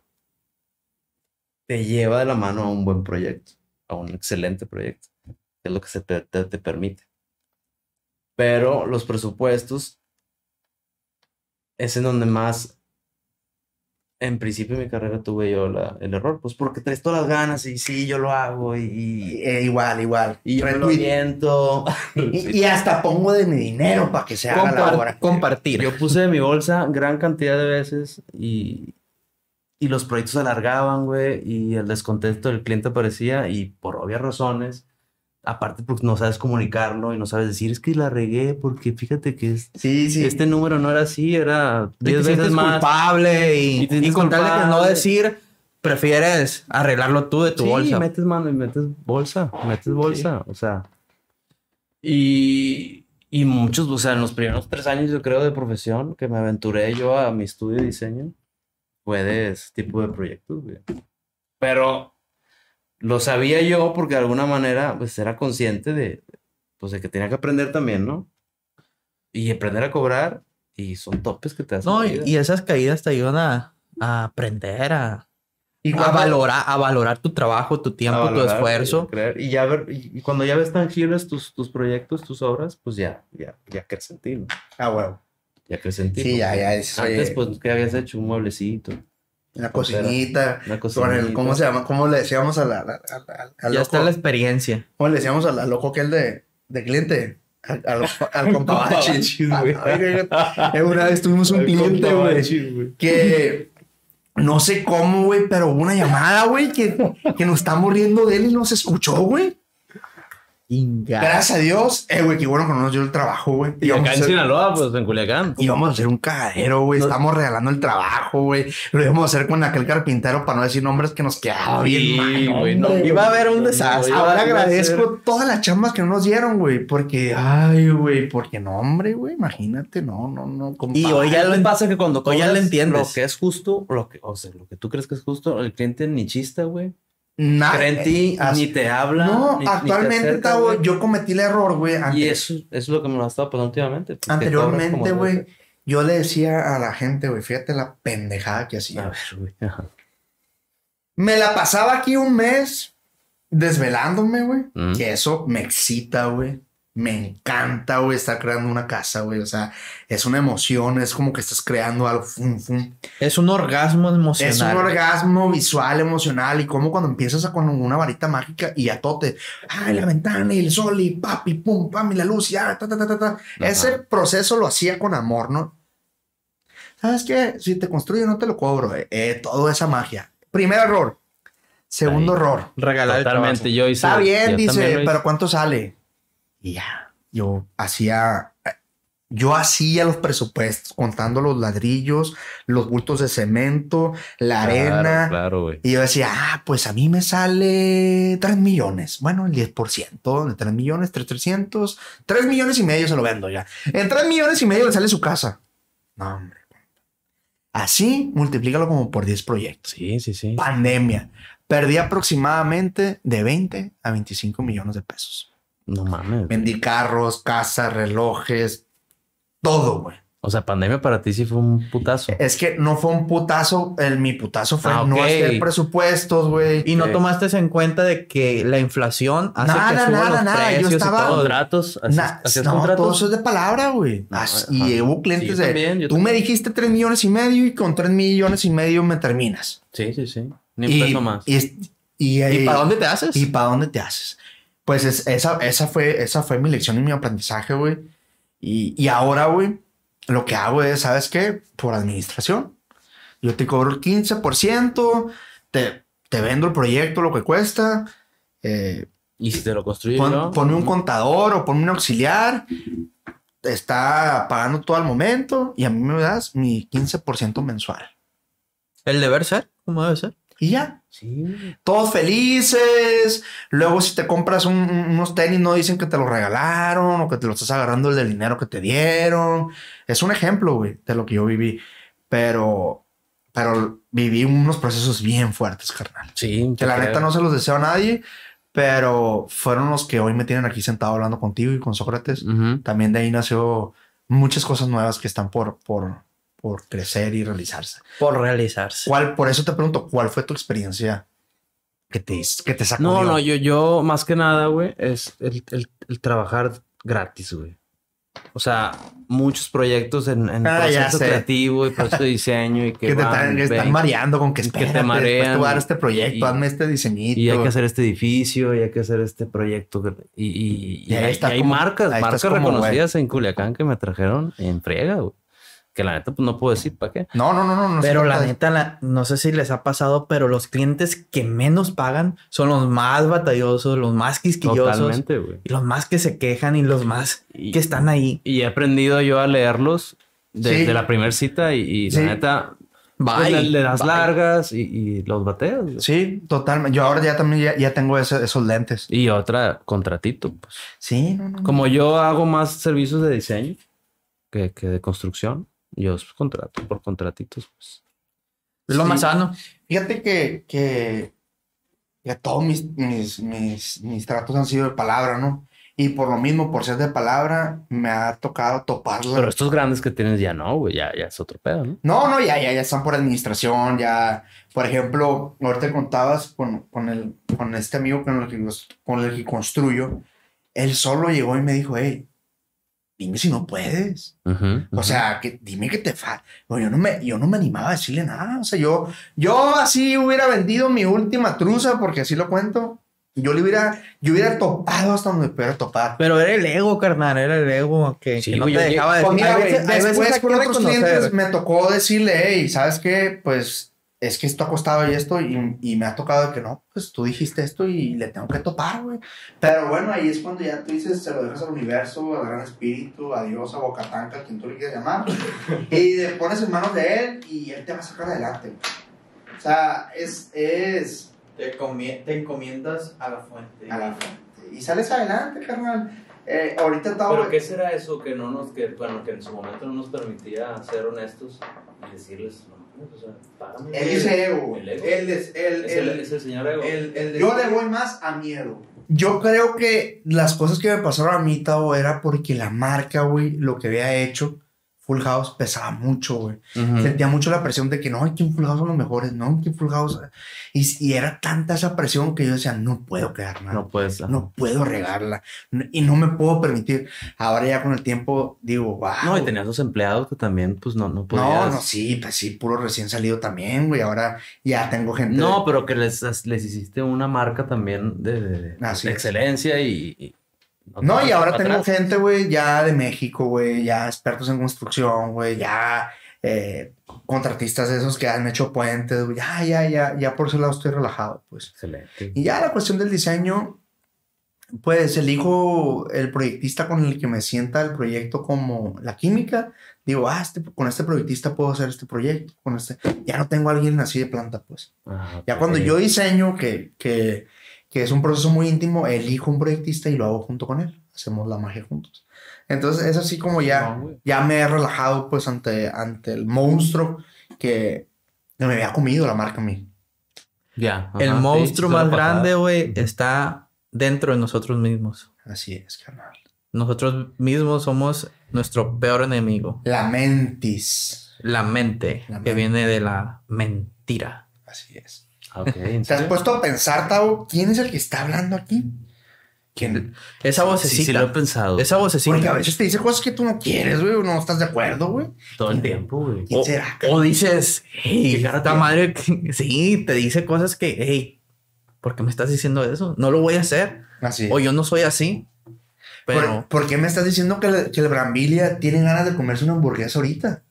te lleva de la mano a un buen proyecto, a un excelente proyecto. Es lo que te permite. Pero los presupuestos es en donde más, en principio de mi carrera tuve yo el error, pues porque traes todas las ganas y sí, yo lo hago Igual. y yo me lo Retweet. aviento. Y hasta pongo de mi dinero para que se haga la obra. Compartir. Yo puse de mi bolsa gran cantidad de veces y los proyectos se alargaban, güey, y el descontento del cliente aparecía y por obvias razones, aparte porque no sabes comunicarlo y no sabes decir, es que la regué porque fíjate que Sí. este número no era así, era Te 10 veces sientes más. culpable Y te sientes con tal de que no culpable. decir, prefieres arreglarlo tú de tu Sí, bolsa. metes mano y metes bolsa, o sea. Y muchos, o sea, en los primeros 3 años yo creo de profesión que me aventuré yo a mi estudio de diseño, fue de ese tipo de proyectos, güey. Pero lo sabía yo porque de alguna manera, pues, era consciente de que tenía que aprender también, ¿no? Y aprender a cobrar, y son topes que te hacen. No, la vida. y esas caídas te ayudan a aprender, a valorar tu trabajo, tu tiempo, A tu valorar, esfuerzo. a creer, y cuando ya ves tangibles tus proyectos, tus obras, pues ya crees en ti, ¿no? Huevo. Ya crees en ti. Sí, porque ya es. Antes, pues, ¿qué habías hecho? Un mueblecito. Una cocinita. Una Con el, cocinita. ¿cómo se llama? ¿Cómo le decíamos al Ya loco? está la experiencia. ¿Cómo le decíamos al loco aquel de cliente? Al compabachi. Una vez tuvimos un cliente, güey, que no sé cómo, güey, pero hubo una llamada, güey, que nos estamos riendo de él y nos escuchó, güey. Gracias a Dios, güey, qué bueno que no nos dio el trabajo, güey. Y acá en Sinaloa, pues, en Culiacán. Íbamos a hacer un cagadero, güey. Estamos regalando el trabajo, güey. Lo íbamos a hacer con aquel carpintero, para no decir nombres, que nos quedaba bien mal, güey. No, hombre. Iba a haber un desastre. Ahora iba a agradezco todas las chambas que no nos dieron, güey. Porque, porque no, hombre, güey. Imagínate, no. Y hoy ya ¿Qué lo pasa que cuando hoy ya cobras lo entiendes. lo que es justo, lo que tú crees que es justo, el cliente ni chista, güey. Nada. Cree en ti, ni te habla. No, ni te actualmente, acerca, Tavo, güey. yo cometí el error, güey. Y eso es lo que me lo ha estado pasando últimamente. pues, que Anteriormente, cobras como güey, debe yo le decía a la gente, güey, fíjate la pendejada que ser. hacía. A ver, güey. Ajá. Me la pasaba aquí un mes desvelándome, güey. Mm. Que eso me excita, güey. Me encanta, güey, estar creando una casa, güey. O sea, es una emoción, es como que estás creando algo. Es un orgasmo emocional. Es un orgasmo visual, emocional. Y como cuando empiezas con una varita mágica y a todo te... Ay, la ventana y el sol y papi, pum, pam, y la luz y ya, ta. Ajá. Ese proceso lo hacía con amor, ¿no? ¿Sabes qué? Si te construyo no te lo cobro. Toda esa magia. Primer error. Segundo error. Regalar el trabajo. Totalmente, yo hice. Está bien, yo también dice, lo hice. pero ¿cuánto sale? Y ya, yo hacía los presupuestos, contando los ladrillos, los bultos de cemento, la arena. Claro, güey. Y yo decía, pues a mí me sale 3 millones. Bueno, el 10% de 3 millones, 300, 3 millones y medio se lo vendo ya. En 3 millones y medio le sale su casa. No, hombre. Así, multiplícalo como por 10 proyectos. Sí, sí, sí. Pandemia. Perdí aproximadamente de 20 a 25 millones de pesos. No mames. Vendí carros, casas, relojes, todo, güey. O sea, pandemia para ti sí fue un putazo. Es que no fue un putazo, mi putazo fue Ah, no ok. hacer presupuestos, güey. Y no Ok. tomaste eso en cuenta de que la inflación hace Nada, que suban nada, los nada. Yo precios estaba- y todo. ¿Contratos? ¿Hacías No, contratos? todo eso es de palabra, güey. No, Y ajá. hubo clientes Sí, yo también, yo tú me también. dijiste 3 millones y medio y con 3 millones y medio me terminas. Sí, sí, sí. Ni un peso más. ¿Y para dónde te haces? ¿Y para dónde te haces? Pues esa fue mi lección y mi aprendizaje, güey. Y ahora, güey, lo que hago es, ¿sabes qué? Por administración. Yo te cobro el 15%, te vendo el proyecto, lo que cuesta. ¿Y si te lo construyo yo? Ponme un contador o ponme un auxiliar. Te está pagando todo al momento y a mí me das mi 15% mensual. El deber ser, como debe ser. Y ya. Sí. Todos felices. Luego, si te compras unos tenis, no dicen que te los regalaron o que te lo estás agarrando el del dinero que te dieron. Es un ejemplo, güey, de lo que yo viví. Pero viví unos procesos bien fuertes, carnal. Sí. Que la neta no se los deseo a nadie, pero fueron los que hoy me tienen aquí sentado hablando contigo y con Sócrates. También de ahí nació muchas cosas nuevas que están por crecer y realizarse. Por realizarse. Por eso te pregunto, ¿cuál fue tu experiencia que te sacó? No, yo más que nada, güey, es el trabajar gratis, güey. O sea, muchos proyectos en ya proceso sé. creativo y proceso de diseño y que Que te van, están ven, mareando con que que te espérate, marean después te voy a dar este proyecto, y- hazme este diseñito. y hay que hacer este edificio, y hay que hacer este proyecto. Y ahí hay, está y hay como- marcas, ahí estás marcas como, reconocidas en Culiacán que me trajeron en friega, güey. Que la neta, pues no puedo decir para qué. No. Pero se la trata de- neta, no sé si les ha pasado, pero los clientes que menos pagan son los más batallosos, los más quisquillosos. Totalmente, güey. Y los más que se quejan y los más Y- que están ahí. Y he aprendido yo a leerlos desde Sí. la primera cita y Sí. la neta, pues, Bye, le das bye. largas y los bateas, güey. Sí, totalmente. Yo ahora ya también ya tengo esos lentes. Y otra, contratito, pues. Sí, no. Como yo hago más servicios de diseño que de construcción, yo contrato por contratitos, pues. Es lo Sí. más sano. Fíjate que todos mis tratos han sido de palabra, ¿no? Y por lo mismo, por ser de palabra, me ha tocado toparla. Pero estos grandes que tienes ya no, güey, ya es otro pedo, ¿no? No, ya están por administración, ya. Por ejemplo, ahorita contabas con este amigo con el que construyo. Él solo llegó y me dijo, hey, dime si no puedes. O sea, dime que te falta. Yo no me animaba a decirle nada. O sea, yo así hubiera vendido mi última truza, porque así lo cuento. Yo hubiera topado hasta donde pudiera topar. Pero era el ego, carnal. Era el ego que Sí, no güey, te yo- dejaba Pues decir. mira, Hay güey, veces hay después hay con que otros reconocer. clientes me tocó decirle, hey, ¿sabes qué? Pues es que esto ha costado y esto, y me ha tocado de que no, pues tú dijiste esto y le tengo que topar, güey. Pero bueno, ahí es cuando ya tú dices, se lo dejas al universo, al gran espíritu, a Dios, a Bocatanca, a quien tú le quieras llamar, y te pones en manos de él y él te va a sacar adelante, güey. O sea, Te encomiendas a la fuente. a la frente. Y sales adelante, carnal. Ahorita estaba... ¿Pero qué será eso que que en su momento no nos permitía ser honestos y decirles, no, o sea, págame? Él dice ego, güey. El ego. Es Es el señor ego. Yo le voy más a miedo. Yo creo que las cosas que me pasaron a mí, Tavo, era porque la marca, güey, lo que había hecho, Full House, pesaba mucho, güey. Ujú. Sentía mucho la presión de que no, aquí en Full House son los mejores, no, aquí en Full House. Y era tanta esa presión que yo decía, no puedo quedar mal. No puedes. No puedo regarla. Y no me puedo permitir. Ahora ya con el tiempo digo, wow. No, y tenías los empleados que también, pues no podías. No, sí, pues sí, puro recién salido también, güey. Ahora ya tengo gente. No, pero que les hiciste una marca también de Así es. excelencia y No, te y vas ahora para tengo atrás. gente, güey, ya de México, güey, ya expertos en construcción, güey, ya contratistas de esos que han hecho puentes, güey, ya por ese lado estoy relajado, pues. Excelente. Y ya la cuestión del diseño, pues elijo el proyectista con el que me sienta el proyecto como la química. Digo, con este proyectista puedo hacer este proyecto, ya no tengo a alguien así de planta, pues. Ah, Ya ok. cuando yo diseño, que es un proceso muy íntimo, elijo un proyectista y lo hago junto con él. Hacemos la magia juntos. Entonces es así como No, güey. ya me he relajado pues ante el monstruo que me había comido la marca a mí. Ya. El ajá, sí, monstruo sí más suele pasar. grande, güey, está dentro de nosotros mismos. Así es, carnal. Nosotros mismos somos nuestro peor enemigo. La mentis. La mente, La que mente. viene de la mentira. Así es. Ah, ok, ¿en ¿Te has serio? puesto a pensar, Tavo, quién es el que está hablando aquí? ¿Quién? Esa Sí, vocecita. sí lo he pensado. Esa vocecita. Porque a veces te dice cosas que tú no quieres, güey, o no estás de acuerdo, güey. Todo el tiempo, güey. ¿Quién será? O dices, hey, ¿Qué cara esta tiene? madre, sí, te dice cosas que, hey, ¿por qué me estás diciendo eso? No lo voy a hacer. Así es. O yo no soy así. Pero ¿Por qué me estás diciendo que el Brambilia tiene ganas de comerse una hamburguesa ahorita?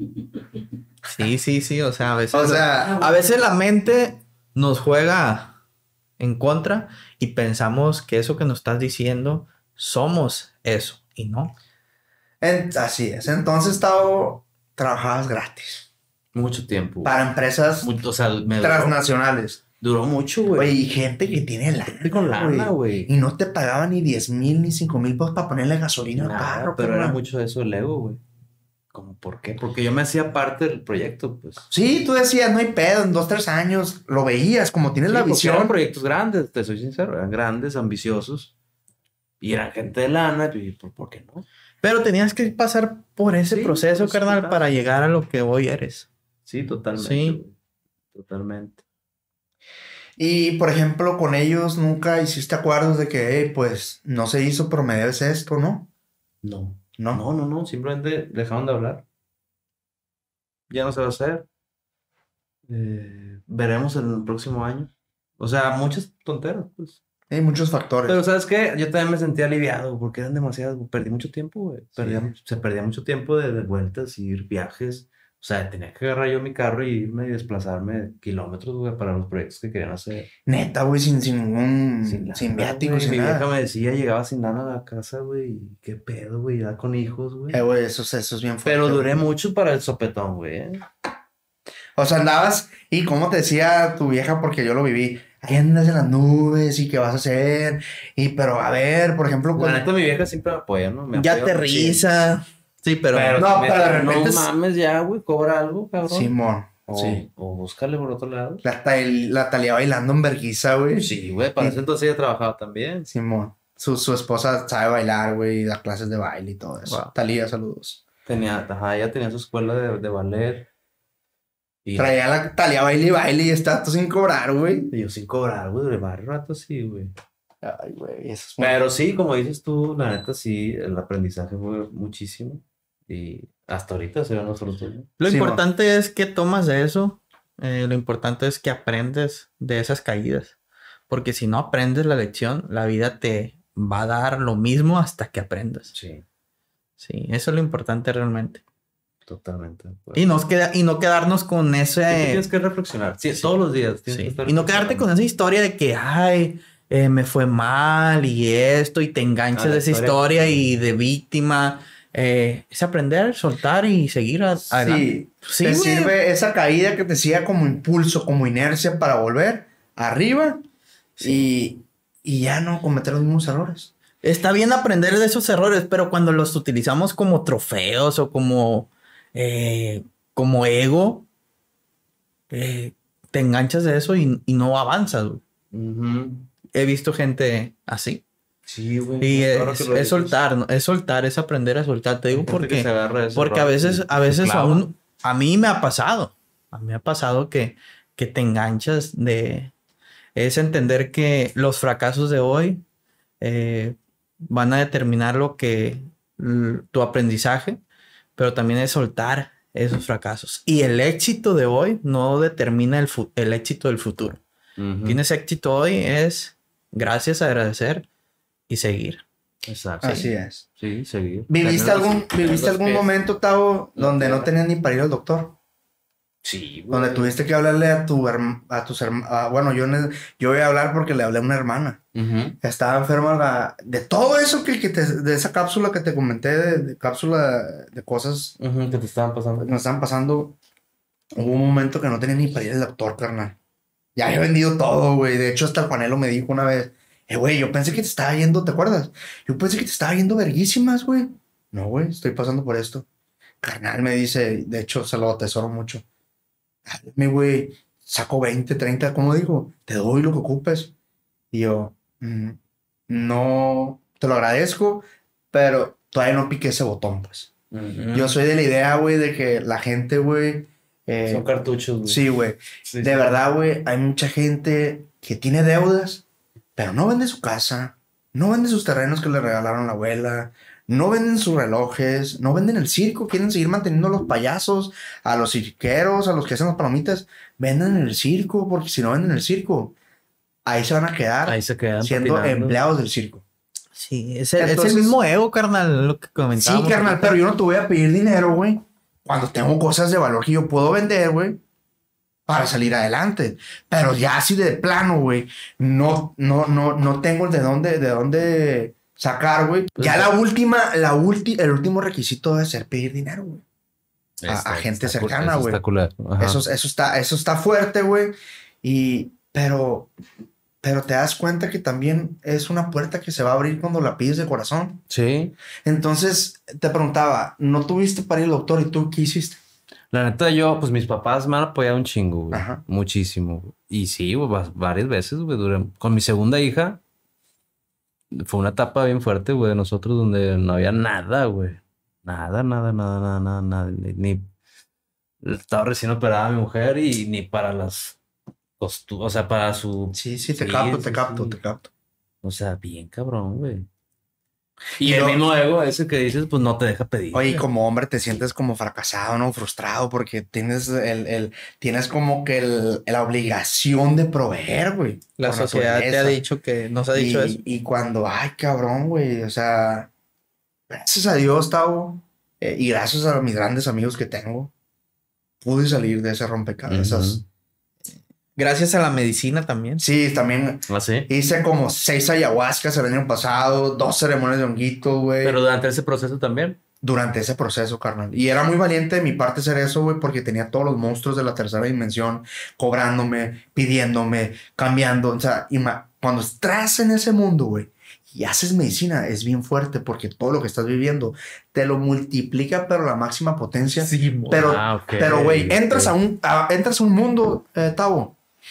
sí, o sea, O sea, a veces la mente nos juega en contra y pensamos que eso que nos estás diciendo somos eso y no. así es. Entonces, Tavo, trabajabas gratis Mucho tiempo. para empresas O sea, me transnacionales. duró mucho, güey. Oye, y gente que tiene lana. Gente con lana, güey. Y no te pagaban ni 10,000 ni 5,000 pesos para ponerle gasolina al Nada, carro. pero era carnal. mucho eso el ego, güey. ¿Cómo por qué? Porque yo me hacía parte del proyecto, pues. Sí, tú decías, no hay pedo, en 2, 3 años lo veías, como tienes la Sí, porque eran visión. proyectos grandes, te soy sincero. Eran grandes, ambiciosos. Y eran gente de lana. Y yo, ¿por qué no? Pero tenías que pasar por ese Sí, proceso, pues, carnal, total. para llegar a lo que hoy eres. Sí, totalmente. Sí. güey. Totalmente. Y, por ejemplo, con ellos nunca hiciste acuerdos de que, "Hey, pues, no se hizo, pero me debes esto, ¿no? No. No. No. Simplemente dejaron de hablar. Ya no se va a hacer. Veremos en el próximo año. O sea, muchas tonteras, pues. Hay muchos factores. Pero ¿sabes qué? Yo también me sentía aliviado porque eran demasiadas. Perdí mucho tiempo, güey. Se perdía mucho tiempo de vueltas, ir, viajes. O sea, tenía que agarrar yo mi carro y irme y desplazarme kilómetros, güey, para los proyectos que querían hacer. Neta, güey, sin ningún... Sin, lana, viático, güey. sin Mi nada. vieja me decía, llegaba sin lana a la casa, güey. y ¿Qué pedo, güey? Ya con hijos, güey. Güey, eso es bien fuerte. Pero duré güey. mucho para el sopetón, güey. O sea, andabas, y como te decía tu vieja, porque yo lo viví, ahí andas en las nubes, y qué vas a hacer, y pero a ver, por ejemplo, La cuando... neta, mi vieja siempre me apoya, ¿no? Me Ya apoya te machín. risa. Sí, pero, No, pero de repente no es- mames ya, güey, cobra algo, cabrón. Simón, O, sí. o búscale por otro lado. La Talía bailando en vergüenza, güey. Sí, güey, para ese entonces ella trabajaba también. Simón. Su esposa sabe bailar, güey, y da clases de baile y todo eso. Wow. Talía, saludos. Ella tenía su escuela de ballet. Y, Traía la Talía baile y está tú sin cobrar, güey. y yo sin cobrar, güey, duré varios ratos sí, güey. Ay, güey, eso es muy... Pero sí, como dices tú, la neta sí, el aprendizaje fue muchísimo. Y hasta ahorita se ven los frutos, ¿no? lo Sí, importante es que tomas de eso. Lo importante es que aprendes de esas caídas. Porque si no aprendes la lección, la vida te va a dar lo mismo hasta que aprendas. Sí, Sí, eso es lo importante realmente. totalmente. Y no quedarnos con ese... Tienes que reflexionar. Sí, todos los días. Tienes Sí. que estar Y no quedarte con reflexionando. esa historia de que, ay, me fue mal y esto, y te enganchas Ah, la de esa historia. historia y de víctima. Es aprender, soltar y seguir adelante. Sí, Sí, te güey. sirve esa caída que te sirve como impulso, como inercia para volver arriba y ya no cometer los mismos errores. Está bien aprender de esos errores, pero cuando los utilizamos como trofeos o como ego, te enganchas de eso y no avanzas, güey. Ujú. He visto gente así. Sí, güey. Y ahora que lo es dices. soltar, ¿no? Es soltar, es aprender a soltar. Te digo Hay gente que se porque, agarra de ese porque a error veces, y a se veces clava. a mí me ha pasado. A mí me ha pasado que te enganchas de... Es entender que los fracasos de hoy van a determinar tu aprendizaje, pero también es soltar esos fracasos. Y el éxito de hoy no determina el éxito del futuro. Ujú. Tienes éxito hoy es gracias, agradecer y seguir. Exacto. Así es. Sí, seguir. ¿Viviste Tener los algún pies. momento, Tavo, donde no tierra. tenías ni para ir al doctor? Sí, güey. Donde tuviste que hablarle a tus hermanos. Bueno, yo voy a hablar porque le hablé a una hermana. Ujú. Estaba enferma de todo eso de esa cápsula que te comenté, de cápsula de cosas Ujú, que te estaban pasando. que nos estaban pasando. Hubo un momento que no tenía ni para ir al doctor, carnal. Ya había vendido todo, güey. De hecho, hasta el Juanelo me dijo una vez, güey, yo pensé que te estaba yendo, ¿te acuerdas? Yo pensé que te estaba yendo verguísimas, güey. No, güey, estoy pasando por esto. Carnal me dice, de hecho, se lo atesoro mucho. Háblame, güey, saco 20, 30, ¿cómo digo? Te doy lo que ocupes. Y yo, no, te lo agradezco, pero todavía no piqué ese botón, pues. Yo soy de la idea, güey, de que la gente, güey... Son cartuchos, güey. Sí, güey. Sí, De sí. verdad, güey, hay mucha gente que tiene deudas, pero no vende su casa, no vende sus terrenos que le regalaron la abuela, no venden sus relojes, no venden el circo, quieren seguir manteniendo a los payasos, a los cirqueros, a los que hacen las palomitas. Vendan el circo, porque si no venden el circo, ahí se van a quedar Ahí se quedan siendo patinando. empleados del circo. Sí, es el Entonces- mismo ego, carnal, lo que comentábamos. Sí, carnal, ahorita. pero yo no te voy a pedir dinero, güey, cuando tengo cosas de valor que yo puedo vender, güey, para salir adelante. Pero ya así de plano, güey, no tengo de dónde sacar, güey. Pues Ya sí. el último requisito debe ser pedir dinero, güey. A gente Está cercana, eso güey. está culero. Ajá. Eso está fuerte, güey. Pero te das cuenta que también es una puerta que se va a abrir cuando la pides de corazón. Sí. Entonces te preguntaba, ¿no tuviste para ir al doctor y tú qué hiciste? La neta, yo, pues mis papás me han apoyado un chingo, güey. Ajá. Muchísimo, güey. Y sí, güey, varias veces, güey. Con mi segunda hija, fue una etapa bien fuerte, güey, de nosotros donde no había nada, güey. Nada. Ni estaba recién operada mi mujer y ni para las costuras, o sea, para su... Sí, te Sí, capto, sí, te capto, sí. te capto. O sea, bien cabrón, güey. Y Y el lo- mismo ego ese que dices, pues no te deja pedir. Oye, y güey. como hombre te sientes como fracasado, ¿no? Frustrado porque tienes como que la obligación de proveer, güey. La por sociedad te ha naturaleza. dicho que nos ha dicho eso. Y cuando, ay, cabrón, güey, o sea, gracias a Dios, Tavo, y gracias a mis grandes amigos que tengo, pude salir de ese rompecabezas. Ujú. Gracias a la medicina también. Sí, también ¿Ah, sí? hice como 6 ayahuascas el año pasado, 2 ceremonias de honguito, güey. Pero durante ese proceso también. Durante ese proceso, carnal. Y era muy valiente de mi parte hacer eso, güey, porque tenía todos los monstruos de la tercera dimensión cobrándome, pidiéndome, cambiando. O sea, cuando estás en ese mundo, güey, y haces medicina, es bien fuerte porque todo lo que estás viviendo te lo multiplica, pero a la máxima potencia. Sí, mo- Pero, Ah, ok, güey, entras ok. entras a un mundo, Tavo.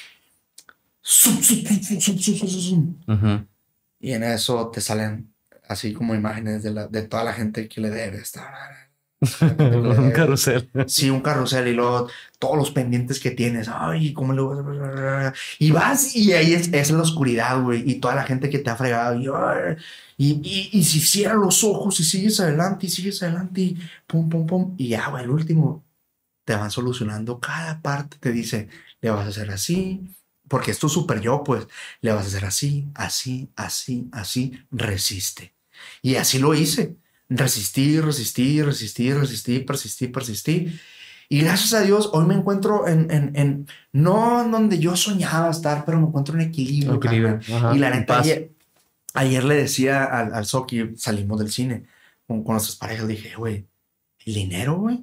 Ujú. Y en eso te salen así como imágenes de toda la gente que le debe estar. Un carrusel. Sí, un carrusel y luego todos los pendientes que tienes. Ay, ¿cómo le voy a...? Y vas y ahí es la oscuridad, güey. Y toda la gente que te ha fregado. Y si cierras los ojos y sigues adelante y pum, pum, pum. Y ya, güey, el último te van solucionando cada parte. Te dice, le vas a hacer así. Porque es tu super yo, pues. Le vas a hacer así, así, así, así. Resiste. Y así lo hice. Persistí. Y gracias a Dios, hoy me encuentro no en donde yo soñaba estar, pero me encuentro en equilibrio. Equilibrio, carnal. ajá, Y la en neta, paz. ayer le decía al Soki, salimos del cine con nuestras parejas, le dije, güey, el dinero, güey,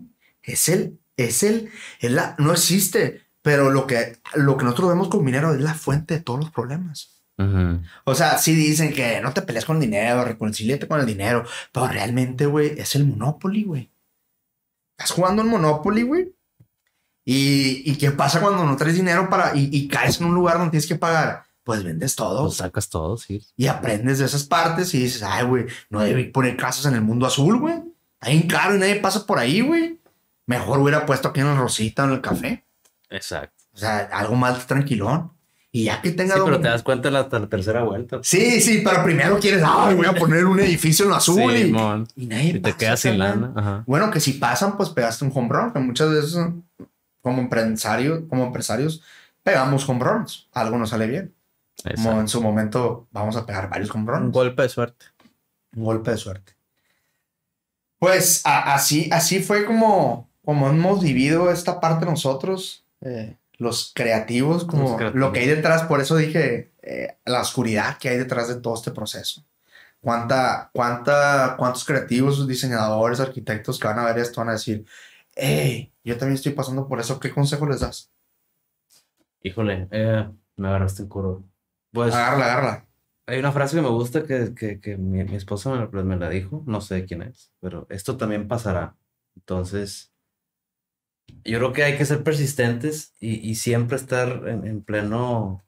no existe, pero lo que nosotros vemos con dinero es la fuente de todos los problemas. Ujú. O sea, sí dicen que no te pelees con el dinero, reconcíliate con el dinero, pero realmente, güey, es el Monopoly, güey. Estás jugando en Monopoly, güey. ¿Y qué pasa cuando no traes dinero y caes en un lugar donde tienes que pagar? Pues vendes todo Pues sacas todo, sí. y aprendes de esas partes y dices, ay, güey, no debí poner casas en el mundo azul, güey. Ahí en caro y nadie pasa por ahí, güey. Mejor hubiera puesto aquí en el Rosita o en el café. Exacto. O sea, algo más tranquilón. Y ya que tenga... Sí, pero te das cuenta hasta la tercera vuelta. Sí, pero primero quieres, ay, voy a poner un edificio en lo azul Sí, y mon. nadie Y te pasa, quedas sin carnal. lana. Ajá. Bueno, que si pasan, pues pegaste un home run, que muchas veces como empresarios pegamos home runs. Algo nos sale bien. Como Exacto. en su momento vamos a pegar varios home Un runs. golpe de suerte. Un golpe de suerte. Pues así fue como hemos vivido esta parte nosotros, los creativos, como Los creativos. lo que hay detrás. Por eso dije la oscuridad que hay detrás de todo este proceso. ¿Cuántos creativos, diseñadores, arquitectos que van a ver esto van a decir, hey, yo también estoy pasando por eso? ¿Qué consejo les das? Híjole, me agarraste en curva. Pues Agárrala. hay una frase que me gusta que mi esposa me la dijo. No sé de quién es, pero esto también pasará. Entonces, Yo creo que hay que ser persistentes y siempre estar en pleno,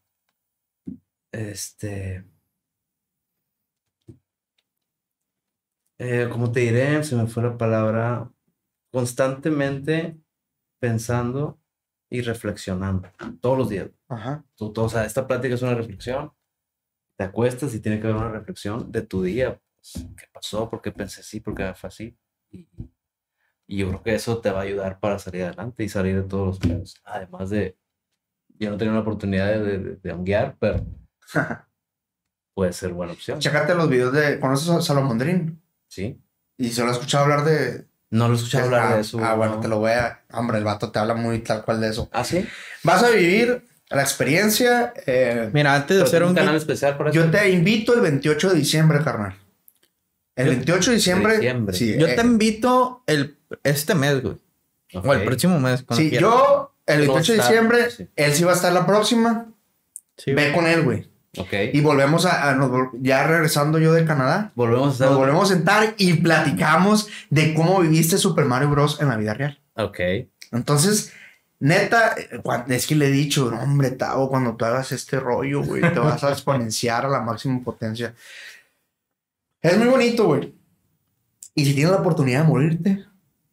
¿cómo te diré? Se me fue la palabra. Constantemente pensando y reflexionando todos los días. Ajá. O sea, esta plática es una reflexión. Te acuestas y tiene que haber una reflexión de tu día. Pues, ¿qué pasó? ¿Por qué pensé así? ¿Por qué fue así? Y yo creo que eso te va a ayudar para salir adelante y salir de todos los pedos. Además de, yo no tenía la oportunidad de honguear, pero puede ser buena opción. Chécate los videos de... ¿Conoces a Salomondrín? Sí. Y se lo he escuchado hablar de... No lo he escuchado hablar de eso. Bueno, no. te lo voy a... Hombre, el vato te habla muy tal cual de eso. ¿Ah, sí? Vas a vivir la experiencia. Mira, antes de hacer un un canal especial para Yo eso. te invito el 28 de diciembre, carnal. El 28 de diciembre. Sí, Yo te invito este mes, güey. Ok. O el próximo mes. cuando Sí, quieras. yo el No 28 de está, diciembre, sí. él sí va a estar la próxima. Sí, Ve güey. con él, güey. Ok. Y volvemos ya regresando yo de Canadá. Volvemos a estar. Nos volvemos a sentar y platicamos de cómo viviste Super Mario Bros. En la vida real. Ok. Entonces, neta, es que le he dicho, no, hombre, Tavo, cuando tú hagas este rollo, güey, te vas a exponenciar a la máxima potencia. Es muy bonito, güey. Y si tienes la oportunidad de morirte,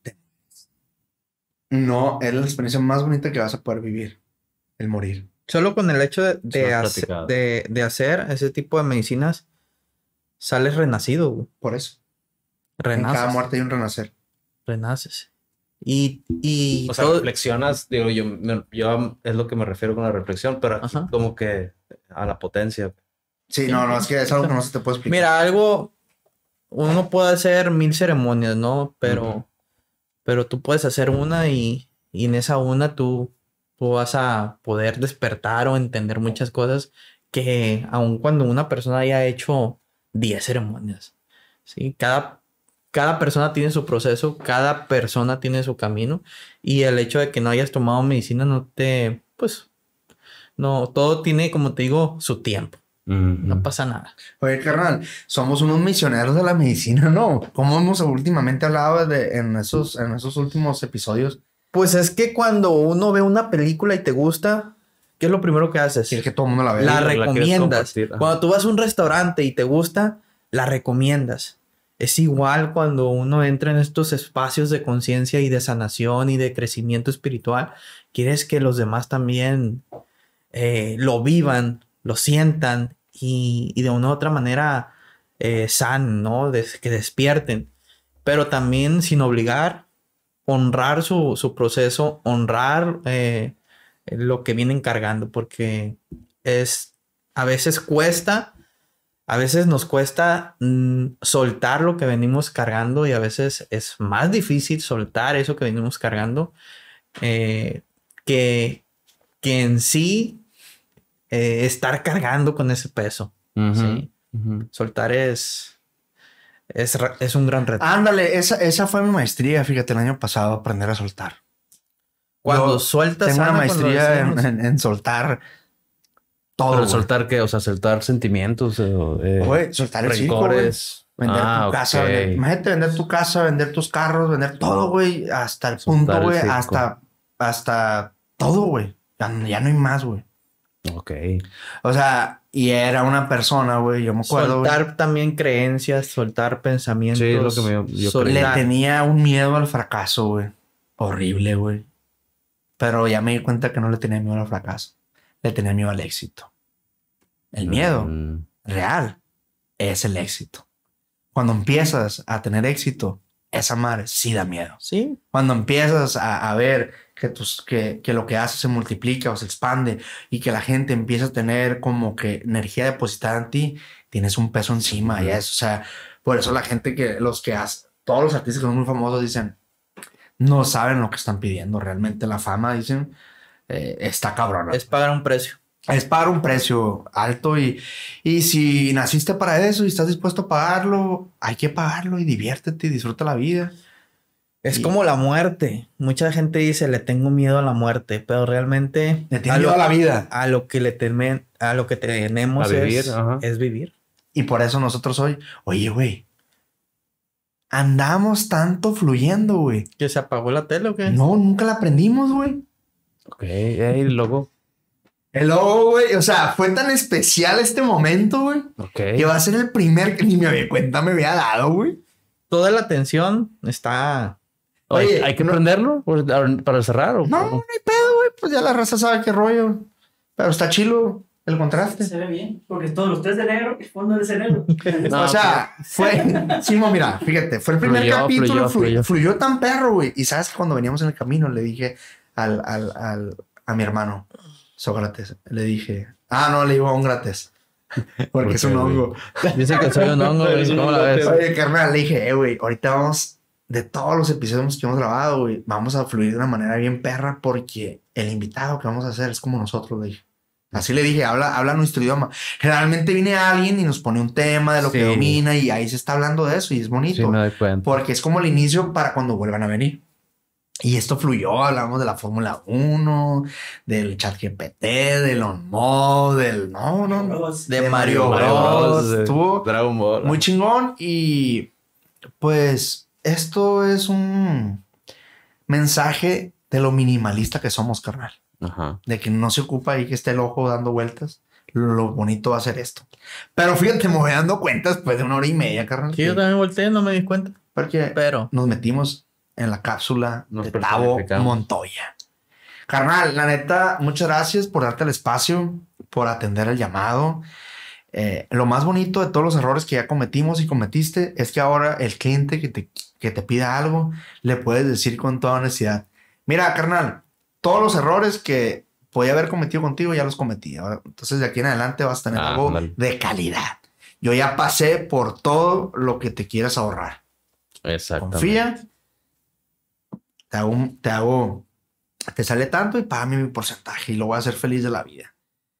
no, es la experiencia más bonita que vas a poder vivir, el morir. Solo con el hecho Eso has platicado. de hacer ese tipo de medicinas, sales renacido, güey. Por eso. En cada Renaces. muerte hay un renacer. Renaces. Y O sea, todo- reflexionas, digo, yo es lo que me refiero con la reflexión, pero aquí Ajá. como que a la potencia. Sí, no, es que es algo que no se te puede explicar. Mira, uno puede hacer 1000 ceremonias, ¿no? Pero tú puedes hacer una y en esa una tú vas a poder despertar o entender muchas cosas que aun cuando una persona haya hecho 10 ceremonias, ¿sí? Cada persona tiene su proceso, cada persona tiene su camino y el hecho de que no hayas tomado medicina no, todo tiene, como te digo, su tiempo. No pasa nada. Oye, carnal, somos unos misioneros de la medicina, ¿no? Como hemos últimamente hablado en esos últimos episodios. Pues es que cuando uno ve una película y te gusta, ¿qué es lo primero que haces? Quiere que todo el mundo la vea. La la quieres recomiendas. compartir, ajá. Cuando tú vas a un restaurante y te gusta, la recomiendas. Es igual cuando uno entra en estos espacios de conciencia y de sanación y de crecimiento espiritual. Quieres que los demás también lo vivan, lo sientan y de una u otra manera sanen, ¿no? Que despierten. Pero también sin obligar, honrar su proceso, honrar lo que vienen cargando, porque a veces nos cuesta soltar lo que venimos cargando y a veces es más difícil soltar eso que venimos cargando que en sí estar cargando con ese peso. ¿Sí? Soltar es un gran reto. Ándale, esa fue mi maestría, fíjate, el año pasado, aprender a soltar. Cuando Yo sueltas, tengo una sana, cuando maestría decimos. en soltar todo. Pero güey. soltar qué, o sea, soltar sentimientos, Güey, soltar el circo, güey. rencores. Vender tu casa, imagínate vender tu casa, vender tus carros, vender todo, güey, hasta el punto, Soltar el güey, circo. hasta todo, güey. Ya no hay más, güey. Ok. O sea, y era una persona, güey, yo me acuerdo, güey, Soltar también creencias, soltar pensamientos. Sí, es lo que yo creo. le soltar. tenía un miedo al fracaso, güey. Horrible, güey. Pero ya me di cuenta que no le tenía miedo al fracaso. Le tenía miedo al éxito. El miedo real es el éxito. Cuando empiezas a tener éxito, esa madre sí da miedo. Sí, Cuando empiezas a ver que lo que haces se multiplica o se expande y que la gente empieza a tener como que energía depositada en ti, tienes un peso encima. Y eso, o sea, por eso la gente todos los artistas que son muy famosos dicen, no saben lo que están pidiendo. Realmente la fama, dicen, está cabrona. es pagar un precio. Es pagar un precio alto y si naciste para eso y estás dispuesto a pagarlo, hay que pagarlo y diviértete y disfruta la vida. Es Y- como la muerte. Mucha gente dice, le tengo miedo a la muerte, pero realmente Le tienes miedo a la vida. a lo que tenemos A vivir, es ajá. vivir. Y por eso nosotros hoy, oye, güey, Andamos tanto fluyendo, güey. ¿Que se apagó la tele o qué? No, nunca la prendimos, güey. Ok, y luego. Hello, güey. O sea, fue tan especial este momento, güey. Ok. Que va a ser el primer que ni me había cuenta me había dado, güey. Toda la atención está... Oye, ¿hay que no- prenderlo para cerrar? ¿O No, no cómo? hay pedo, güey. Pues ya la raza sabe qué rollo. Pero está chilo el contraste. Se ve bien, porque todos los tres de negro y el fondo es de negro. No, O sea, fue... Sí, no, mira, fíjate. Fue el primer Fluyó, capítulo. fluyó. Fluyó tan perro, güey. Y sabes que cuando veníamos en el camino le dije a mi hermano, Sócrates, le dije... Ah, no, le digo a Óngrates. Porque es un güey? hongo. Dice que soy un hongo, güey. ¿Cómo la ves? Oye, carnal, le dije, güey, ahorita vamos... De todos los episodios que hemos grabado, güey, vamos a fluir de una manera bien perra porque el invitado que vamos a hacer es como nosotros, le dije. Así le dije, habla nuestro idioma. Generalmente viene alguien y nos pone un tema de lo que Sí. domina y ahí se está hablando de eso y es bonito. Sí, me doy cuenta. Porque es como el inicio para cuando vuelvan a venir. Y esto fluyó, hablamos de la Fórmula 1, del ChatGPT, del OnMod, del... No, de Mario Bros. Estuvo Dragon Ball. muy chingón y pues esto es un mensaje de lo minimalista que somos, carnal. Ajá. De que no se ocupa ahí que esté el ojo dando vueltas. Lo bonito va a ser esto. Pero fíjate, me voy dando cuenta después de 1 hora y media, carnal. Sí, yo también volteé, no me di cuenta. Porque Pero... nos metimos en la cápsula Nos de Tavo personificamos. Montoya. Carnal, la neta, muchas gracias por darte el espacio, por atender el llamado. Lo más bonito de todos los errores que ya cometimos y cometiste es que ahora el cliente que te pida algo, le puedes decir con toda honestidad, mira, carnal, todos los errores que podía haber cometido contigo ya los cometí. Entonces de aquí en adelante vas a tener algo Ándale. de calidad. Yo ya pasé por todo lo que te quieras ahorrar. Exactamente. Confía, te sale tanto y págame mi porcentaje y lo voy a hacer feliz de la vida.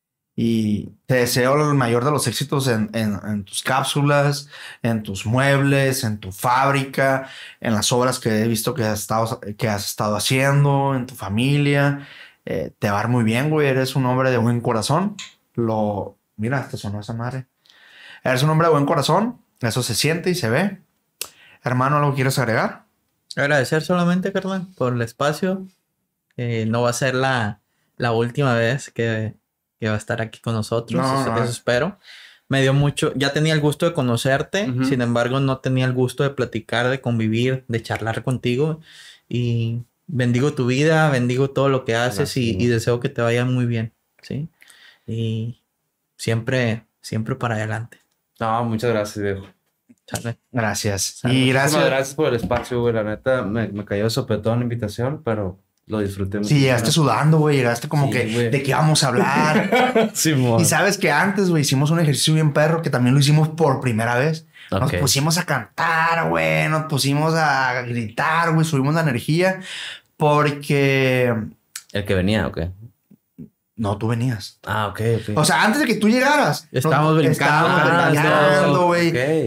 Y te deseo el mayor de los éxitos en tus cápsulas, en tus muebles, en tu fábrica, en las obras que he visto que has estado haciendo, en tu familia. Te va a ir muy bien, güey. Eres un hombre de buen corazón. Mira, te sonó esa madre. Eres un hombre de buen corazón. Eso se siente y se ve. Hermano, ¿algo quieres agregar? Agradecer solamente, carnal, por el espacio. No va a ser la última vez que va a estar aquí con nosotros. No, Eso no. espero. Me dio mucho... Ya tenía el gusto de conocerte. Ujú. Sin embargo, no tenía el gusto de platicar, de convivir, de charlar contigo. Y bendigo tu vida, bendigo todo lo que haces y Gracias. deseo que te vaya muy bien. ¿Sí? Y siempre para adelante. No, muchas gracias, viejo. ¿Sale? Gracias. Salud. Y Muchísimas gracias. gracias por el espacio, güey. La neta, me cayó de sopetón la invitación, pero lo disfruté mucho. Sí, llegaste sudando, güey. Llegaste como Sí, que güey. de qué vamos a hablar. Simón. Y sabes que antes, güey, hicimos un ejercicio bien perro que también lo hicimos por primera vez. Nos Ok. pusimos a cantar, güey. Nos pusimos a gritar, güey. Subimos la energía porque... ¿El que venía o qué? No, tú venías. Ah, ok, ok. O sea, antes de que tú llegaras. Estábamos brincando, Estábamos brincando, güey.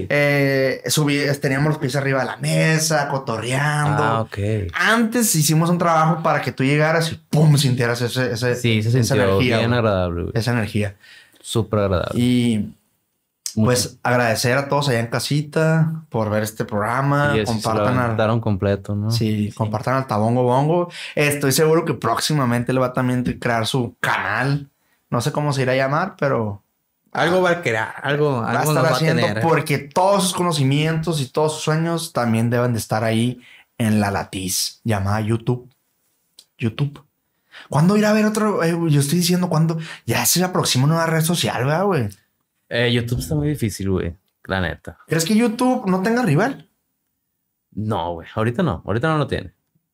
Ok. Teníamos los pies arriba de la mesa, cotorreando. Ah, ok. Antes hicimos un trabajo para que tú llegaras y pum, sintieras Sí, se esa sintió energía. bien güey. agradable, güey. Esa energía. Súper agradable. Y Mucho. pues agradecer a todos allá en casita por ver este programa. Sí, eso Compartan se lo al, aventaron completo, ¿no? sí, compartan al Tabongo Bongo. Estoy seguro que próximamente él va también a crear su canal. No sé cómo se irá a llamar, pero Algo va a crear, algo va a nos estar va a haciendo tener. porque todos sus conocimientos y todos sus sueños también deben de estar ahí en la latiz llamada YouTube. ¿Cuándo irá a ver otro? Yo estoy diciendo cuándo. Ya se aproxima una nueva red social, ¿verdad, güey? YouTube está muy difícil, güey. La neta. ¿Crees que YouTube no tenga rival? No, güey. Ahorita no lo tiene.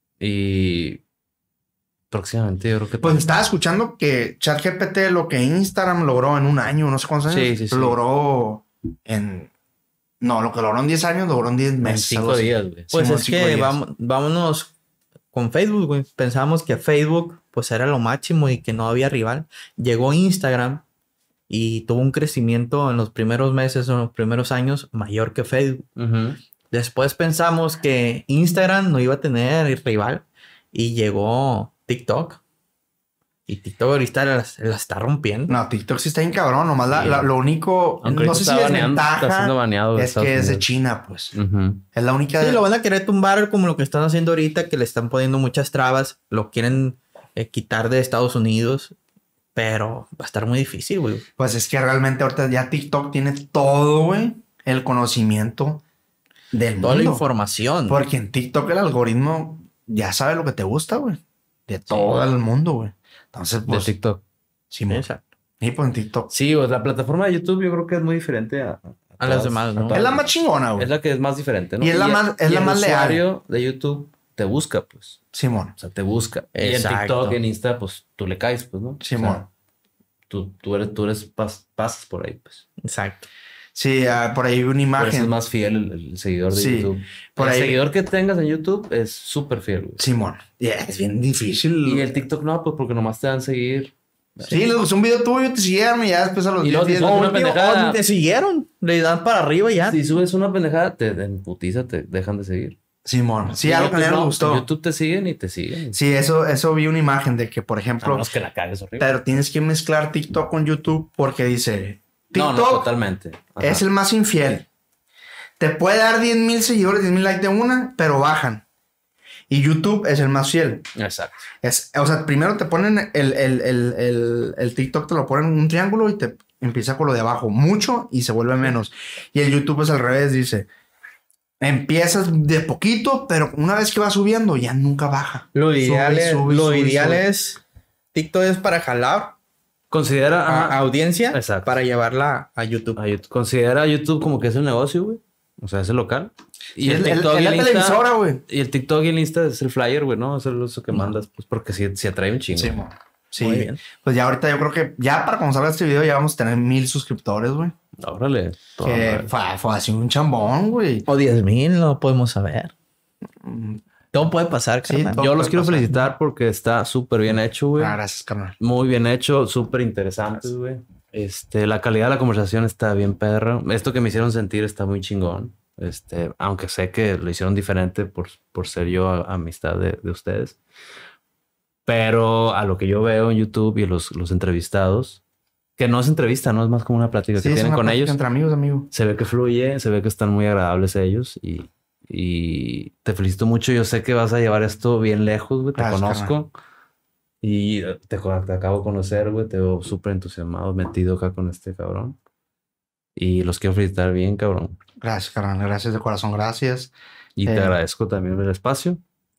Y próximamente yo creo que... Pues estaba escuchando que ChatGPT lo que Instagram logró en un año, no sé cuántos años, Sí. logró en... No, lo que logró en 10 años, logró en 10 en meses. 5 algo así. días, güey. Pues Simón, es 5 que días. vámonos con Facebook, güey. Pensamos que Facebook pues era lo máximo y que no había rival. Llegó Instagram y tuvo un crecimiento en los primeros meses o en los primeros años mayor que Facebook. Ujú. Después pensamos que Instagram no iba a tener rival y llegó TikTok. Y TikTok ahorita la está rompiendo. No, TikTok sí está bien cabrón. Nomás lo único, Aunque no sé si está es está siendo ventaja, baneado de es Estados que es de Unidos. China, pues. Ujú. Es la única... Sí, lo van a querer tumbar como lo que están haciendo ahorita, que le están poniendo muchas trabas. Lo quieren quitar de Estados Unidos. Pero va a estar muy difícil, güey. Pues es que realmente ahorita ya TikTok tiene todo, güey. El conocimiento del Toda la mundo. información. Porque en TikTok el algoritmo ya sabe lo que te gusta, güey. De todo el mundo, güey. Entonces, De pues... TikTok. Sí, mo. Exacto. Y pues en TikTok. Sí, o la plataforma de YouTube yo creo que es muy diferente a A las demás, ¿no? todas. Es la más chingona, güey. Es la que es más diferente, ¿no? Y es la más- es y la el más leal. usuario de YouTube te busca, pues. Simón. O sea, te busca. Y en Exacto. TikTok y en Insta, pues, tú le caes, pues, ¿no? Simón. O sea, tú eres pasas por ahí, pues. Exacto. Sí, por ahí vi una Por eso imagen. es más fiel el seguidor de Sí, YouTube. por El ahí- seguidor que tengas en YouTube es súper fiel, güey. Simón. Y es bien difícil. Y el TikTok no, pues, porque nomás te dan seguir. Sí, les gustó un video tuyo, te siguieron y ya después a los Y 10 luego días... te No, una último- pendejada. O te siguieron. Le dan para arriba y ya. Si subes una pendejada, en putiza te dejan de seguir. Simón. Sí, En algo que a mí YouTube no me En gustó. YouTube te siguen y te siguen. Sí, eso vi una imagen de que, por A ejemplo... menos que la cagues horrible. Pero tienes que mezclar TikTok con YouTube porque dice... No, TikTok totalmente. Ajá. es el más infiel. Te puede dar 10,000 seguidores, 10,000 likes de una, pero bajan. Y YouTube es el más fiel. Exacto. O sea, primero te ponen el TikTok, te lo ponen en un triángulo y te empieza con lo de abajo. Mucho y se vuelve menos. Y el YouTube es al revés, dice. Empiezas de poquito, pero una vez que va subiendo, ya nunca baja. Lo ideal, Sube, es, sube, lo sube, ideal sube. es... TikTok es para jalar Considera a ajá, audiencia Exacto. para llevarla a YouTube. a YouTube. Considera a YouTube como que es el negocio, güey. O sea, es el local. Y Sí, el es TikTok y la el Insta. televisora, güey. Y el TikTok y el Insta es el flyer, güey, ¿no? Eso es lo que mandas, pues porque si atrae un chingo. Sí, mo. Sí. Muy bien. Pues ya ahorita yo creo que ya para cuando salga este video ya vamos a tener 1,000 suscriptores, güey. Órale. toda Que madre. fue así un chambón, güey. O 10,000, no podemos saber. Todo puede pasar, Sí, carnal. todo. Yo los puede quiero pasar. felicitar porque está súper bien hecho, güey. Ah, gracias, carnal. Muy bien hecho, súper interesante, güey. La calidad de la conversación está bien perra. Esto que me hicieron sentir está muy chingón. Aunque sé que lo hicieron diferente por ser yo amistad de ustedes. Pero a lo que yo veo en YouTube y los entrevistados, que no es entrevista, no es más como una plática Sí, que es tienen una con plática ellos. entre amigos, amigo. Se ve que fluye, se ve que están muy agradables ellos y te felicito mucho. Yo sé que vas a llevar esto bien lejos, güey. Te Gracias, conozco y te acabo de conocer, güey. Te veo súper entusiasmado, metido acá con este cabrón. Y los quiero felicitar bien, cabrón. Gracias, carnal. Gracias de corazón, gracias. Y te agradezco también el espacio.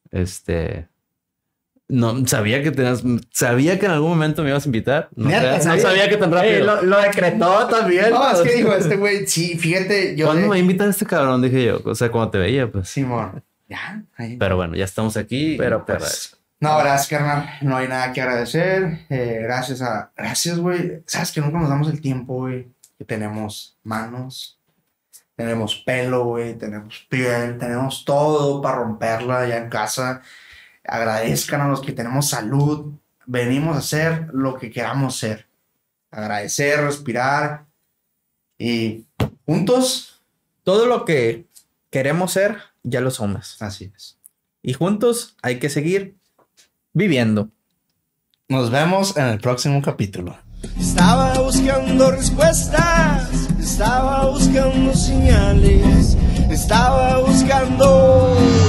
No, sabía que en algún momento me ibas a invitar. No, Neta, no ¿sabía? sabía que tan rápido. Lo decretó también. No, es que dijo este güey, sí, fíjate, yo... ¿Cuándo me va a invitar este cabrón? Dije yo. O sea, cuando te veía, pues. Simón. Ya, ahí. Pero bueno, ya estamos aquí. Pero Te pues, agradezco. No, gracias, carnal. No hay nada que agradecer. Gracias, güey. Sabes que nunca nos damos el tiempo, güey. Que tenemos manos, tenemos pelo, güey, tenemos piel, tenemos todo para romperla allá en casa. Agradezcan a los que tenemos salud. Venimos a hacer lo que queramos ser. Agradecer, respirar y juntos. todo lo que queremos ser, ya lo somos. Así es. Y juntos hay que seguir viviendo. Nos vemos en el próximo capítulo. Estaba buscando respuestas, estaba buscando señales, estaba buscando